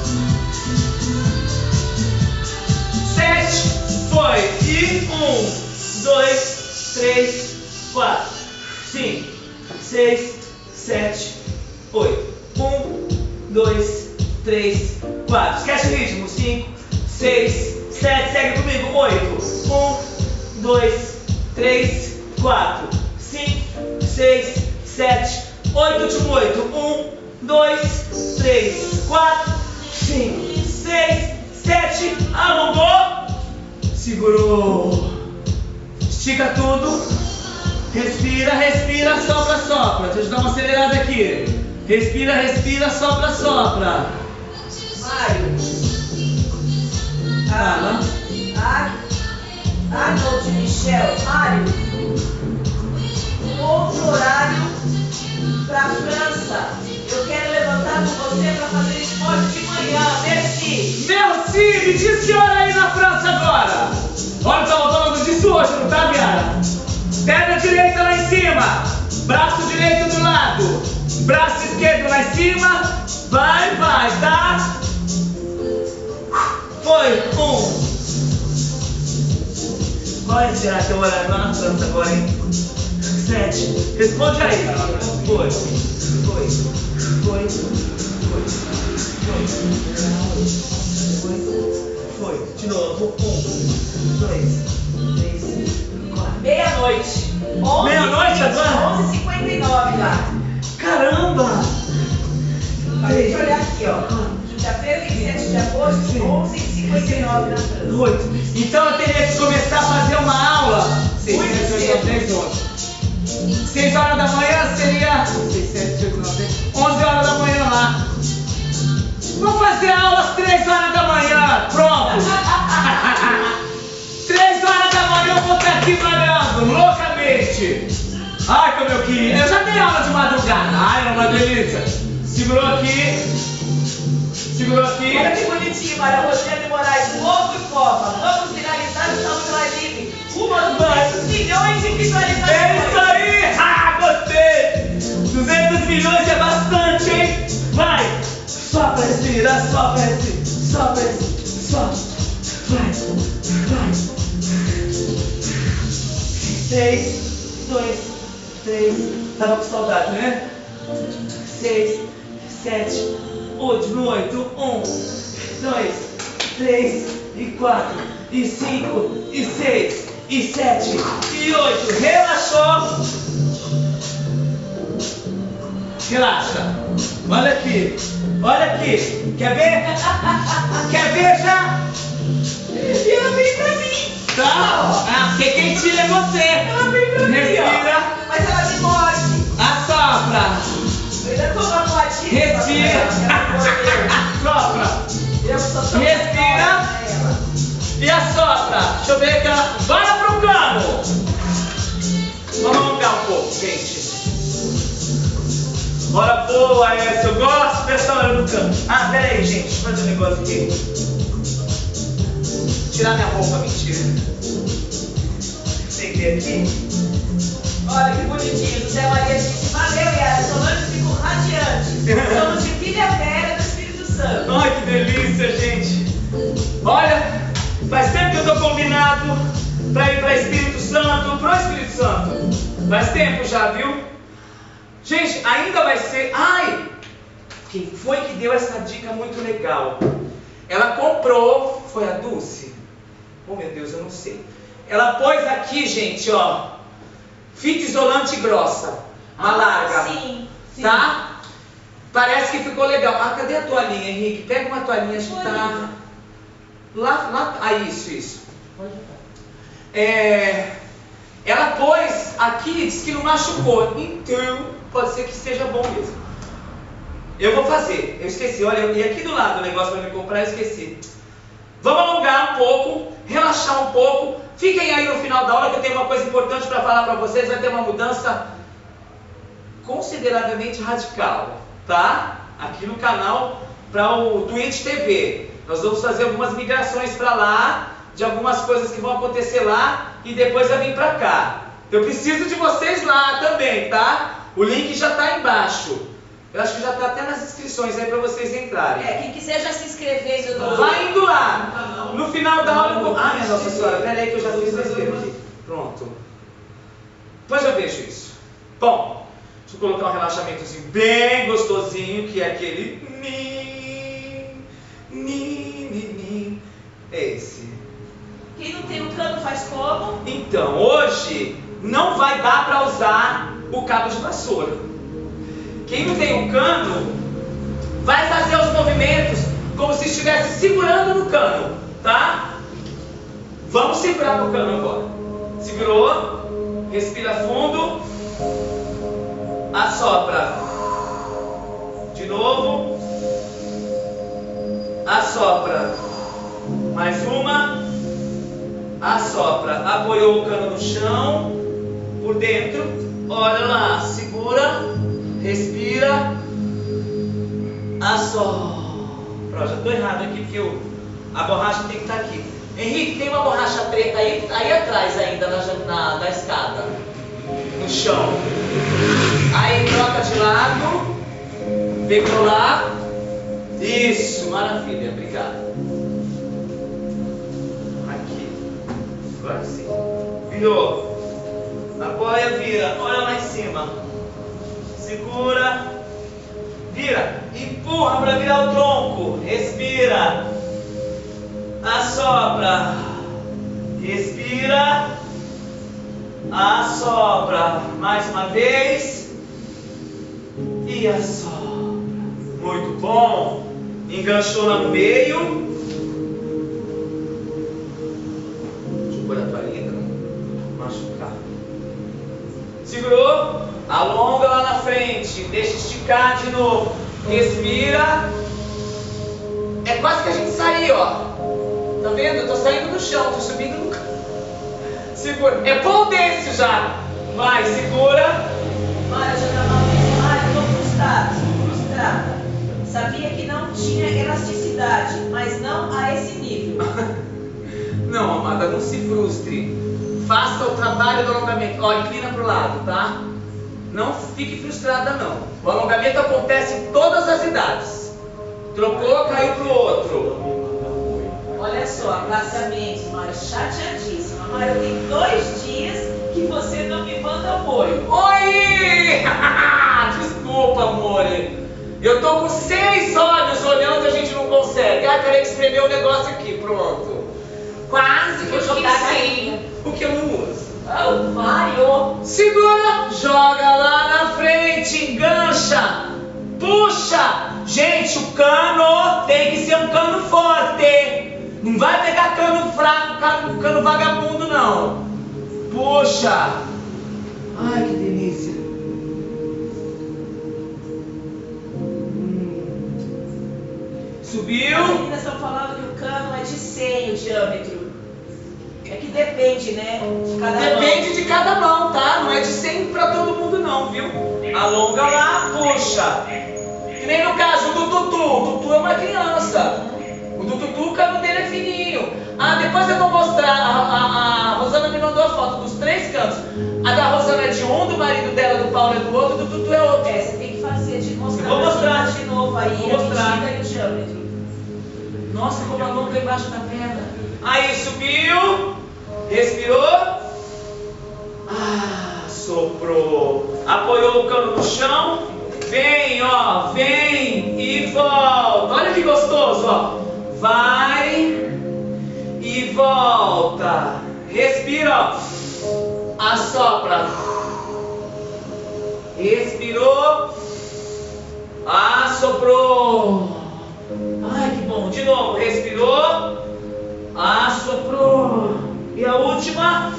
Sete, foi. E um, dois, três, quatro, cinco, seis, sete, oito. Um, dois, três, quatro. Esquece o ritmo. Cinco, seis, sete, segue comigo. Oito. Um, dois, três, quatro, cinco, seis, sete, oito, último oito. Um, dois, três, quatro, cinco, seis, sete, alongou, segurou, estica tudo, respira, respira, sopra, sopra. Deixa eu dar uma acelerada aqui. Respira, respira, sopra, sopra. Mário. Fala. Ah, Arnold Michel, Mário, um outro horário para a França. Eu quero levantar com você para fazer esporte de manhã. Merci. Merci, me diz que hora aí na França agora. Olha, estava falando disso hoje, não tá, Viara? Perna direita lá em cima. Braço direito do lado. Braço esquerdo lá em cima. Vai, vai, tá? Foi. Um. Olha, será que eu vou olhar lá na planta agora, hein? Sete. Responde aí. Foi. Foi. Foi. Foi. Foi. Foi. De novo. Um, dois, três, quatro. Meia-noite. Meia-noite agora? onze e cinquenta e nove lá. Caramba! Deixa eu olhar aqui, ó. Quinta-feira, vinte e sete de agosto, onze e cinquenta e nove na França. Oito. Então eu teria que começar a fazer uma aula. Muito cedo. seis horas da manhã seria seis, sete, oito, nove, onze horas da manhã lá. Vamos fazer a aula às três horas da manhã. Pronto. três horas da manhã eu vou estar aqui malhando loucamente. Ai, como eu queria. Eu já dei aula de madrugada. Ai, é uma delícia. Segurou aqui. Segurou aqui. Olha que bonitinho, Maria Rogério Moraes, novo e Copa. Vamos finalizar o Saúde Live. Uma dos duzentos milhões de visualizações. É isso aí! Ah, gostei! duzentos milhões é bastante, hein? Vai! Sopra, respira, sopra, respira, sopra, respira, sopra. Vai, vai. Seis, dois, três. Tava com saudade, né? Seis, sete, oito, oito. Um, dois, três, e quatro, e cinco, e seis, e sete, e oito. Relaxou. Relaxa. Olha aqui. Olha aqui. Quer ver? Quer ver já? Ela vem pra mim. Tá? Ah, porque quem tira é você. Ela vem pra mim, Respira. ó. Mas ela me morde. Assopra. Eu ainda tô uma moadinha. Respira. Sopra. Eu só tô Respira. E assopra. Deixa eu ver aqui. Bora pro cano. Vamos alongar um pouco, gente. Bora boa, essa. Eu gosto dessa hora do cano. Ah, pera aí, gente. Deixa eu fazer um negócio aqui. Tirar minha roupa, mentira. Peguei aqui. Olha que bonitinho. José Maria disse: valeu, Yara. Solange ficou radiante. Somos de filha velha do Espírito Santo. Ai, que delícia, gente. Olha, faz tempo que eu tô combinado pra ir pra Espírito Santo, pro Espírito Santo. Faz tempo já, viu? Gente, ainda vai ser... Ai, quem foi que deu essa dica muito legal? Ela comprou... Foi a Dulce? Oh, meu Deus, eu não sei. Ela pôs aqui, gente, ó. Fita isolante grossa. Uma Ah, larga. sim, sim. Tá? Parece que ficou legal. Ah, cadê a toalhinha, Henrique? Pega uma toalhinha, acho que tá... Lá, lá... Ah, isso, isso. É... Ela pôs aqui e disse que não machucou. Então, pode ser que esteja bom mesmo. Eu vou fazer. Eu esqueci. Olha, e aqui do lado o negócio para me comprar, eu esqueci. Vamos alongar um pouco, relaxar um pouco. Fiquem aí no final da aula que eu tenho uma coisa importante para falar para vocês. Vai ter uma mudança consideravelmente radical, tá? Aqui no canal para o Twitch T V. Nós vamos fazer algumas migrações para lá, de algumas coisas que vão acontecer lá e depois vai vir para cá. Eu preciso de vocês lá também, tá? O link já está embaixo. Eu acho que já está até nas inscrições aí para vocês entrarem. É, quem quiser já se inscrevendo no... Vai indo lá. No final da aula eu vou... Ah, minha Nossa Senhora, pera aí que eu já fiz besteira aqui. Pronto. Depois eu vejo isso. Bom, deixa eu colocar um relaxamentozinho bem gostosinho, que é aquele... Ni, ni, ni, ni. Esse. Quem não tem o cano faz como? Então, hoje não vai dar para usar o cabo de vassoura. Quem não tem o cano vai fazer os movimentos como se estivesse segurando no cano, tá? Vamos segurar no cano agora. Segurou, respira fundo, assopra. De novo, assopra. Mais uma. Assopra, apoiou o cano no chão, por dentro, olha lá, segura, respira, assopra. Já estou errado aqui porque eu, a borracha tem que estar aqui. Henrique, tem uma borracha preta aí, aí atrás ainda na, na, na escada, no chão. Pegou lá. Isso, maravilha, obrigado. Aqui. Agora sim. Virou. Apoia, vira. Olha lá em cima. Segura. Vira. Empurra para virar o tronco. Respira. Assopra. Respira. Assopra. Mais uma vez. E assopra. Muito bom. Enganchou lá no meio. Deixa eu pôr a toalhinha para não machucar. Segurou. Alonga lá na frente. Deixa esticar de novo. Respira. É quase que a gente saiu, ó. Tá vendo? Eu tô saindo do chão, tô subindo no canto. Segura. É pole dance já. Vai, segura. Mário, já tá mal desse Mário, tô frustrada, frustrada. Sabia que não tinha elasticidade, mas não a esse nível. Não, amada, não se frustre. Faça o trabalho do alongamento. Ó, inclina pro lado, tá? Não fique frustrada, não. O alongamento acontece em todas as idades. Trocou, caiu pro outro. Olha só, a Cássia Mendes, Mário, chateadíssima. Mário, tem dois dias que você não me manda apoio. Oi! Desculpa, amor. Eu tô com seis olhos olhando e a gente não consegue. Ah, peraí que escreveu o negócio aqui, pronto. Quase que eu joguei sem. O que eu não uso. Oh, Mário! Segura! Joga lá na frente, engancha, puxa! Gente, o cano tem que ser um cano forte. Não vai pegar cano fraco, cano, cano vagabundo, não. Puxa! Ai, que delícia! Subiu. As meninas estão falando que o cano é de cem o diâmetro. É que depende, né? De cada Depende mão. de cada mão, tá? Não é de cem pra todo mundo não, viu? Alonga lá, puxa. Que nem no caso do Tutu. O Tutu é uma criança. O do Tutu, o cano dele é fininho. Ah, depois eu vou mostrar. A, a, a Rosana me mandou a foto dos três canos. A da Rosana é de um, do marido dela, do Paulo é do outro, do Tutu é outro. É, você tem que fazer, de mostrar, Vou mostrar de novo aí Vou a mostrar. medida e o diâmetro. Nossa, como a mão tá embaixo da perna. Aí, subiu. Respirou. Ah, soprou. Apoiou o cano no chão. Vem, ó, vem e volta. Olha que gostoso, ó. Vai e volta. Respira, ó. Assopra. Expirou. Assoprou. Ai, que bom. De novo, respirou. Assoprou. E a última.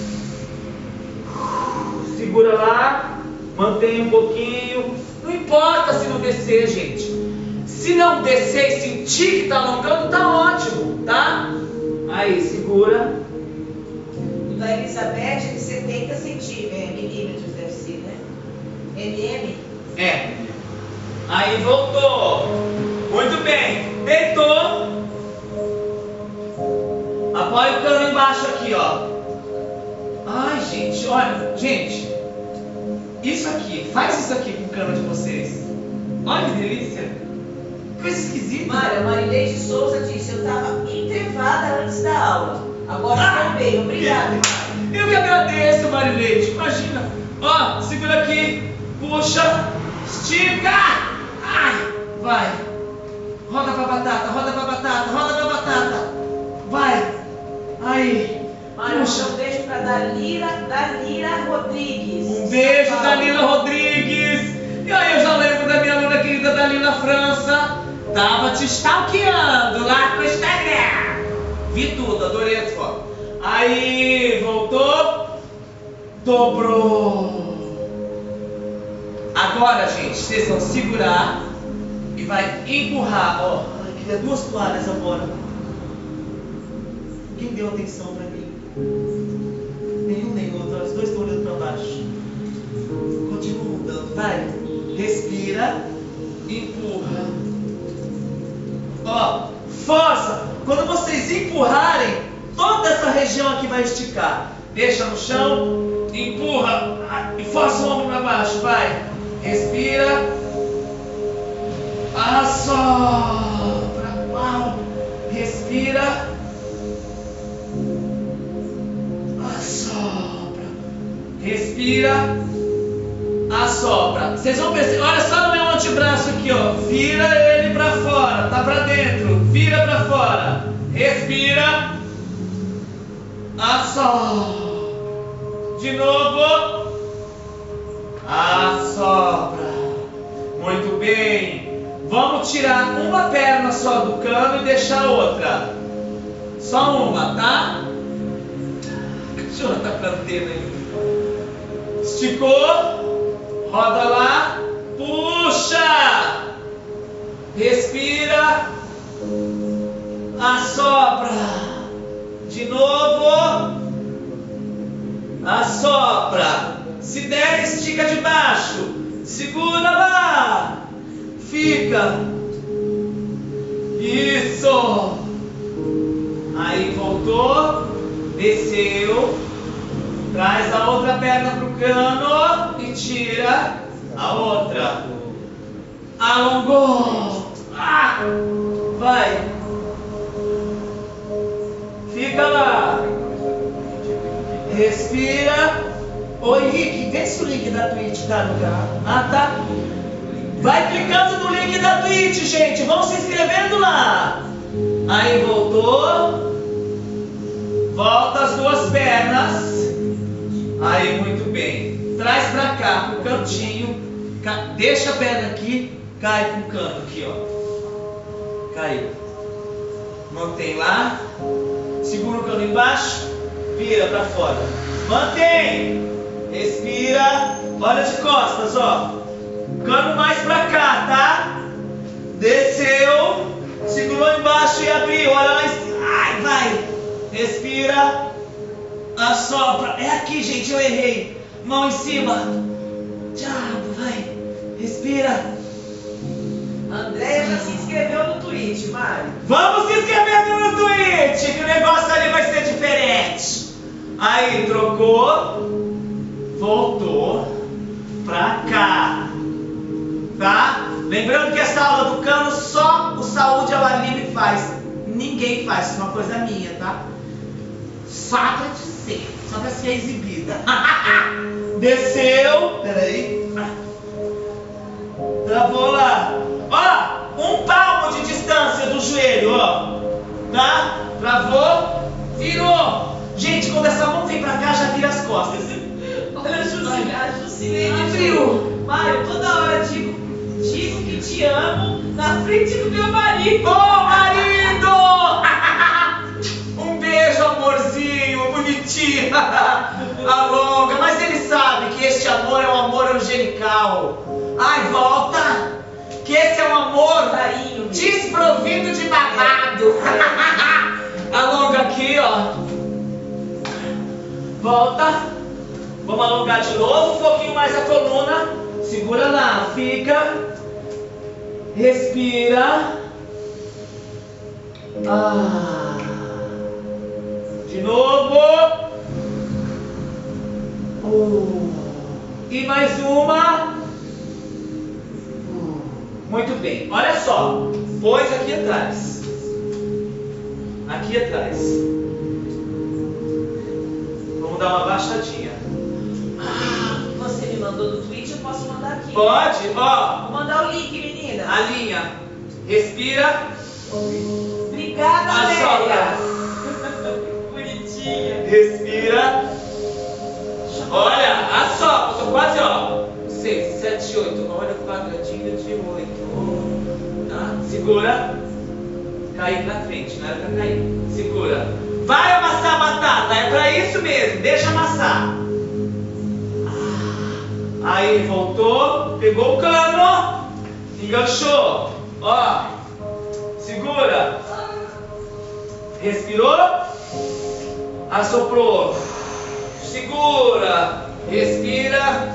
Segura lá. Mantém um pouquinho. Não importa se não descer, gente. Se não descer e sentir que tá alongando, tá ótimo, tá? Aí, segura. O da Elizabeth é de setenta centímetros, é, milímetros deve ser, né? Mm? É. Aí voltou. Muito bem. Deitou. Apoia o cano embaixo aqui, ó. Ai, gente, olha, gente. Isso aqui, faz isso aqui com o cano de vocês. Olha que delícia. Coisa esquisita. Mário, a Marileide Souza disse, eu estava entrevada antes da aula. Agora Ah, estou bem, obrigada. Eu que agradeço, Marileide. Imagina. Ó, segura aqui. Puxa. Estica. Ai, vai. Roda pra batata, roda pra batata, roda pra batata. Vai. Aí. Mário, Puxa. um beijo para Dalila, Dalila Rodrigues. Um beijo, São Paulo. Dalila Rodrigues. E aí, eu já lembro da minha aluna querida Dalila França. Tava te stalkeando lá no Instagram. Vi tudo, adorei as fotos. Aí, voltou. Dobrou. Agora, gente, vocês vão segurar e vai empurrar. Ó, eu queria duas toalhas agora. Quem deu atenção pra mim? Nenhum nem outro, os dois estão olhando pra baixo. Continua mudando, vai. Respira, empurra. Ó, força! Quando vocês empurrarem, toda essa região aqui vai esticar. Deixa no chão, empurra e força o ombro pra baixo, vai. Respira. Assopra. Uau. Respira. Assopra. Respira. Assopra. Vocês vão perceber. Olha só no meu antebraço aqui, ó. Vira ele pra fora. Tá pra dentro. Vira pra fora. Respira. Assopra. De novo. Assopra. Muito bem. Vamos tirar uma perna só do cano e deixar outra. Só uma, tá? A cachorra tá plantando ainda. Esticou. Roda lá. Puxa. Respira. Assopra. De novo. Assopra. Se der, estica de baixo. Segura lá. Fica. Isso. Aí voltou. Desceu. Traz a outra perna pro cano e tira a outra. Alongou. Ah, vai. Fica lá. Respira. Ô Henrique, vê se o link da Twitch tá no lugar. Ah, tá. Vai clicando no link da Twitch, gente. Vão se inscrevendo lá. Aí voltou. Volta as duas pernas. Aí, muito bem. Traz pra cá, pro cantinho. Deixa a perna aqui. Cai pro canto aqui, ó. Caiu. Mantém lá. Segura o cano embaixo. Vira pra fora. Mantém. Respira. Olha de costas, ó. Cano mais pra cá, tá? Desceu. Segurou embaixo e abriu. Olha lá em cima. Ai, vai. Respira. Assopra. É aqui, gente. Eu errei. Mão em cima. Diabo, vai. Respira. Andréia já se inscreveu no Twitch, Mari. Vamos se inscrevendo no Twitch, que o negócio ali vai ser diferente. Aí, trocou. Voltou pra cá. Tá? Lembrando que essa aula do cano só o Saúde ao Ar Livre faz. Ninguém faz, isso é uma coisa minha, tá? Só pra dizer, só pra ser exibida. Desceu. Peraí. Travou lá. Ó, um palmo de distância do joelho, ó. Tá? Travou. Virou. Gente, quando essa mão vem pra cá, já vira as costas. Olha a Jusilene, a Jusilene Abriu. Mário, toda hora digo, digo que te amo na frente do meu marido. Ô, marido! Um beijo, amorzinho, bonitinho. Alonga, mas ele sabe que este amor é um amor angelical. Ai, volta! Que esse é um amor Carinho, desprovido de babado. Alonga aqui, ó. Volta. Vamos alongar de novo, um pouquinho mais a coluna. Segura lá, fica. Respira. Ah. De novo. Uh. E mais uma. Uh. Muito bem. Olha só. Pôs aqui atrás. Aqui atrás. Vamos dar uma baixadinha. Você me mandou no Twitch, eu posso mandar aqui. Pode, ó. Vou mandar o link, menina. A linha. Respira. Obrigada, Assopra. Bonitinha. Respira. Olha, assopra. Tô quase, ó. seis, sete, oito. Olha o quadradinho de oito. Tá? Segura. Cair pra frente, não era pra cair. Segura. Vai amassar a batata. É pra isso mesmo. Deixa amassar. Aí, voltou. Pegou o cano. Enganchou. Ó. Segura. Respirou. Assoprou. Segura. Respira.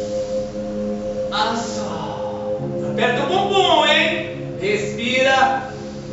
Assopra. Aperta o bumbum, hein? Respira.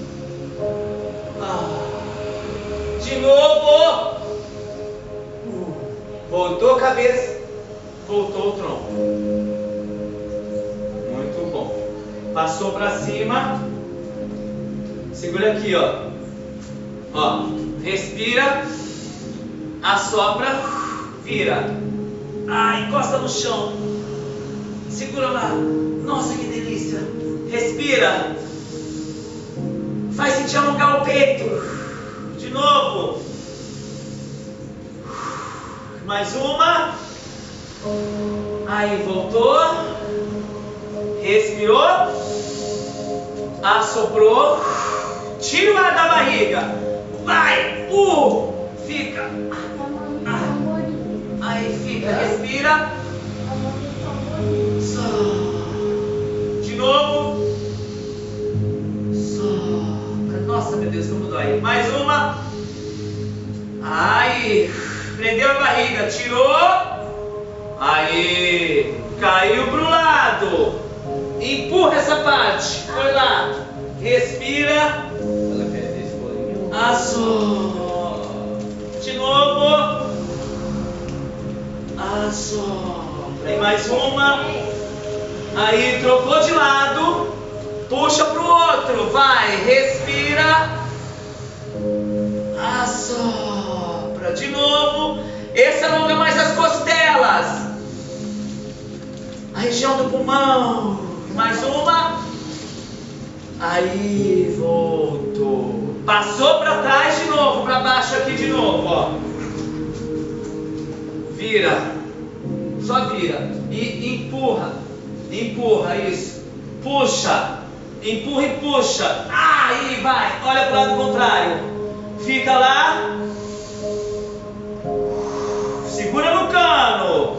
Ah. De novo. Voltou a cabeça. Voltou o tronco. Muito bom. Passou pra cima. Segura aqui, ó. Ó. Respira. Assopra. Vira. Ah, encosta no chão. Segura lá. Nossa, que delícia. Respira. Faz sentir alongar o peito. De novo. Mais uma. Aí, voltou. Respirou. Assoprou. Tira o ar da barriga. Vai. Uh. Fica. Ah. Aí, fica. Respira. Só. De novo. Só. Nossa, meu Deus, como dói. Mais uma. Aí. Prendeu a barriga. Tirou. Aí. Caiu pro lado. Empurra essa parte. Foi lá. Respira. Assopra. De novo. Assopra. E mais uma. Aí trocou de lado. Puxa pro outro. Vai. Respira. Assopra. De novo. Esse alonga mais as costelas. A região do pulmão. Mais uma. Aí, voltou. Passou para trás de novo, para baixo aqui de novo, ó. Vira. Só vira. E empurra. Empurra, isso. Puxa. Empurra e puxa. Aí, vai. Olha para o lado contrário. Fica lá. Segura no cano.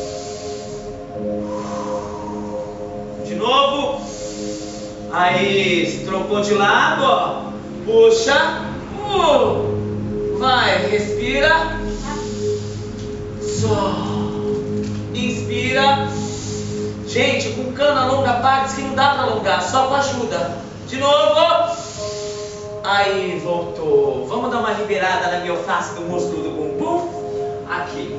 De novo. Aí, se trocou de lado, ó. Puxa. Uh. Vai, respira. Só. Inspira. Gente, com cano alonga partes que não dá pra alongar, só com ajuda. De novo. Aí, voltou. Vamos dar uma liberada na miofasce do músculo do bumbum. Aqui.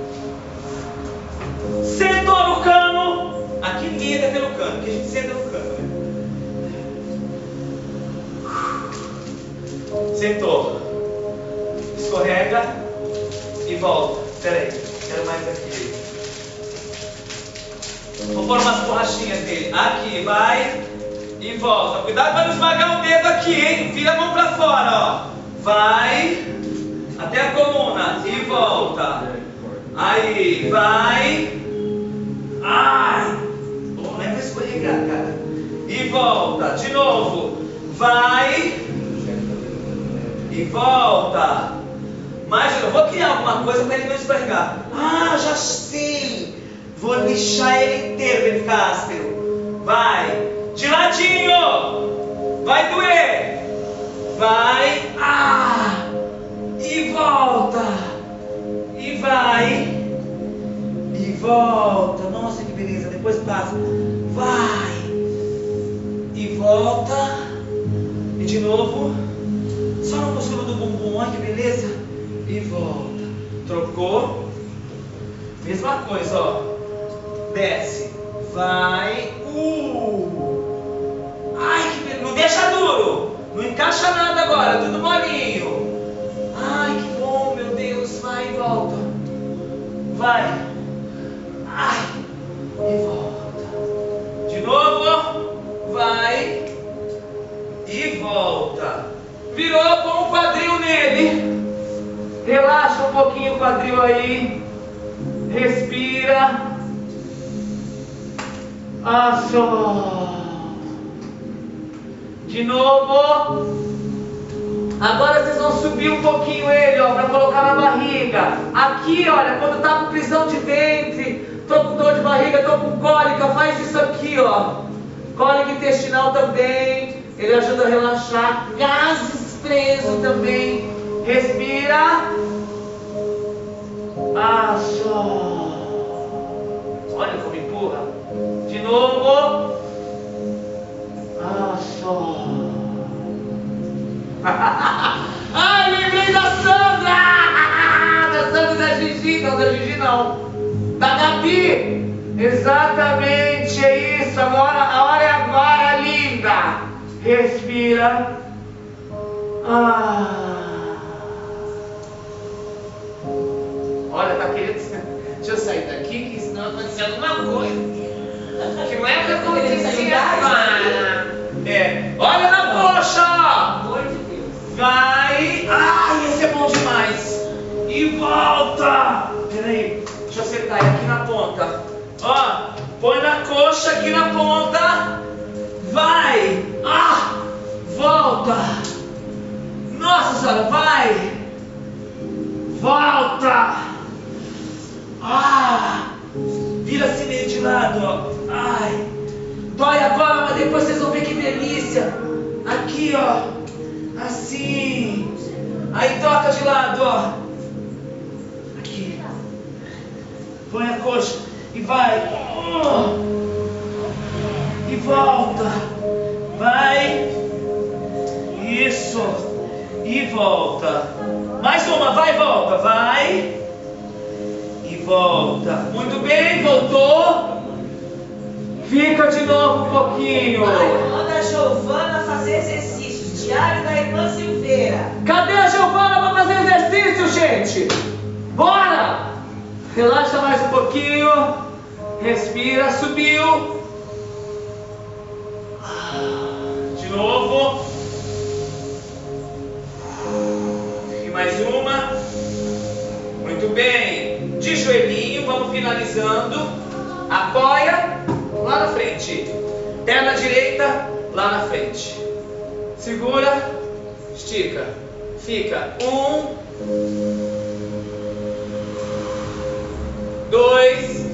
Sentou no cano. Aqui ninguém entra pelo cano, porque a gente senta no cano, né? Sentou. Escorrega e volta. Espera aí, quero mais aqui. Vou pôr umas borrachinhas dele. Aqui, vai e volta. Cuidado para não esmagar o dedo aqui, hein? Vira a mão pra fora, ó. Vai até a coluna e volta. Aí, vai. Ai! Não é pra escorregar, cara. E volta. De novo. Vai. E volta. Mas eu vou criar alguma coisa para ele não escorregar. Ah, já sei. Vou lixar ele inteiro para ele ficar áspero. Vai. De ladinho. Vai doer. Vai. Ah. E volta. E vai. E volta. Nossa, que beleza. Depois passa. Vai. E volta. E de novo. Só no músculo do bumbum. Olha que beleza. E volta. Trocou. Mesma coisa, ó. Desce. Vai. Uh. Ai, que beleza. Não deixa duro. Não encaixa nada agora. Tudo molinho. Ai, que bom, meu Deus. Vai e volta. Vai. Ai. E volta. De novo. Vai. E volta. Virou com o quadril nele. Relaxa um pouquinho o quadril aí. Respira. Assopra. De novo. Agora vocês vão subir um pouquinho ele, ó, para colocar na barriga. Aqui, olha, quando tá com prisão de ventre, tô com dor de barriga, tô com cólica, faz isso aqui, ó. Cólica intestinal também. Ele ajuda a relaxar. Gases presos também. Respira. Assopra. Olha como empurra. De novo. Assopra. Ai, lembrei da Sandra! Da Sandra e da Gigi. Não, da Gigi não. Da Gabi. Exatamente, é isso. Agora, a hora é agora. Respira. Ah. Olha, tá querendo... Deixa eu sair daqui, que senão aconteceu alguma coisa. Que não é o que acontecia agora. É. Olha na coxa. Pelo amor de Deus. Vai. Ai, esse é bom demais. E volta. Peraí, deixa eu acertar aqui na ponta. Ó, põe na coxa aqui na ponta. Vai. Ah, volta. Nossa senhora, vai. Volta. Ah, vira-se meio de lado, ó. Ai, dói agora, mas depois vocês vão ver que delícia. Aqui, ó. Assim. Aí toca de lado, ó. Aqui. Põe a coxa e vai. Oh. E volta. Vai. Isso. E volta. Mais uma, vai e volta. Vai. E volta. Muito bem, voltou. Fica de novo um pouquinho. Ai, manda a Giovana fazer exercícios. Diário da irmã Silveira. Cadê a Giovana para fazer exercício, gente? Bora! Relaxa mais um pouquinho. Respira, subiu. De novo. E mais uma. Muito bem. De joelhinho, vamos finalizando. Apoia lá na frente. Perna direita lá na frente. Segura. Estica. Fica. Um. Dois.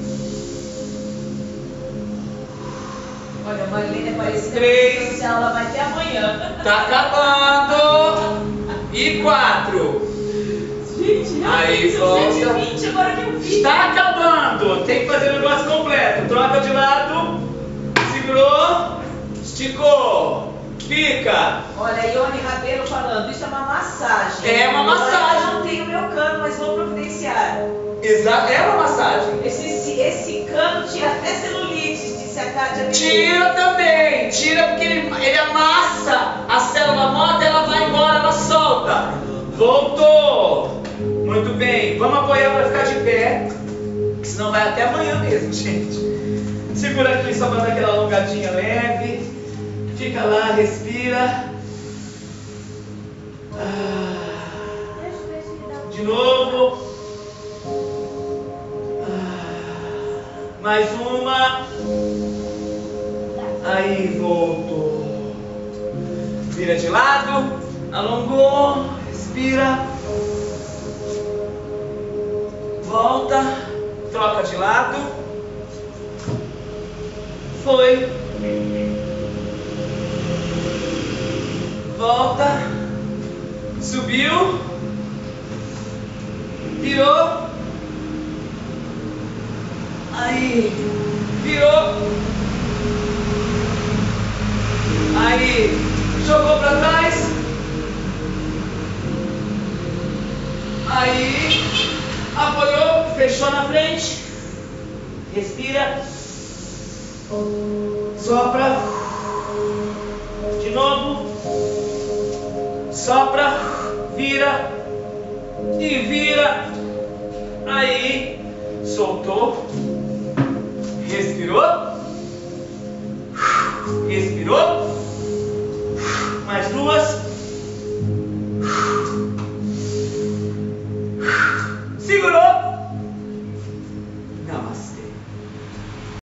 Olha, a Marlene é parecida Três. com ela vai até amanhã. Tá acabando. E quatro. Gente, Aí, eu volta. fiz cento e vinte agora que eu vi. Está acabando. Tem que fazer o negócio completo. Troca de lado. Segurou. Esticou. Fica. Olha, Ione Rabelo falando, isso é uma massagem. É uma massagem. Eu não tenho meu cano, mas vou providenciar. Exato. É uma massagem. Esse, esse, esse cano tira até celulite, disse a Cátia. Tira também. Tira porque ele, ele amassa a célula morta, ela vai embora, ela solta. Voltou. Muito bem. Vamos apoiar para ficar de pé. Que senão vai até amanhã mesmo, gente. Segura aqui só para dar aquela alongadinha leve. Fica lá, respira. Ah. De novo. Ah. Mais uma. Aí, voltou. Vira de lado. Alongou. Respira. Volta. Troca de lado. Foi. Volta. Subiu. Virou. Aí. Virou. Aí. Jogou para trás. Aí. Apoiou. Fechou na frente. Respira. Sopra. De novo. Sopra. Vira. E vira. Aí. Soltou. Respirou. Respirou.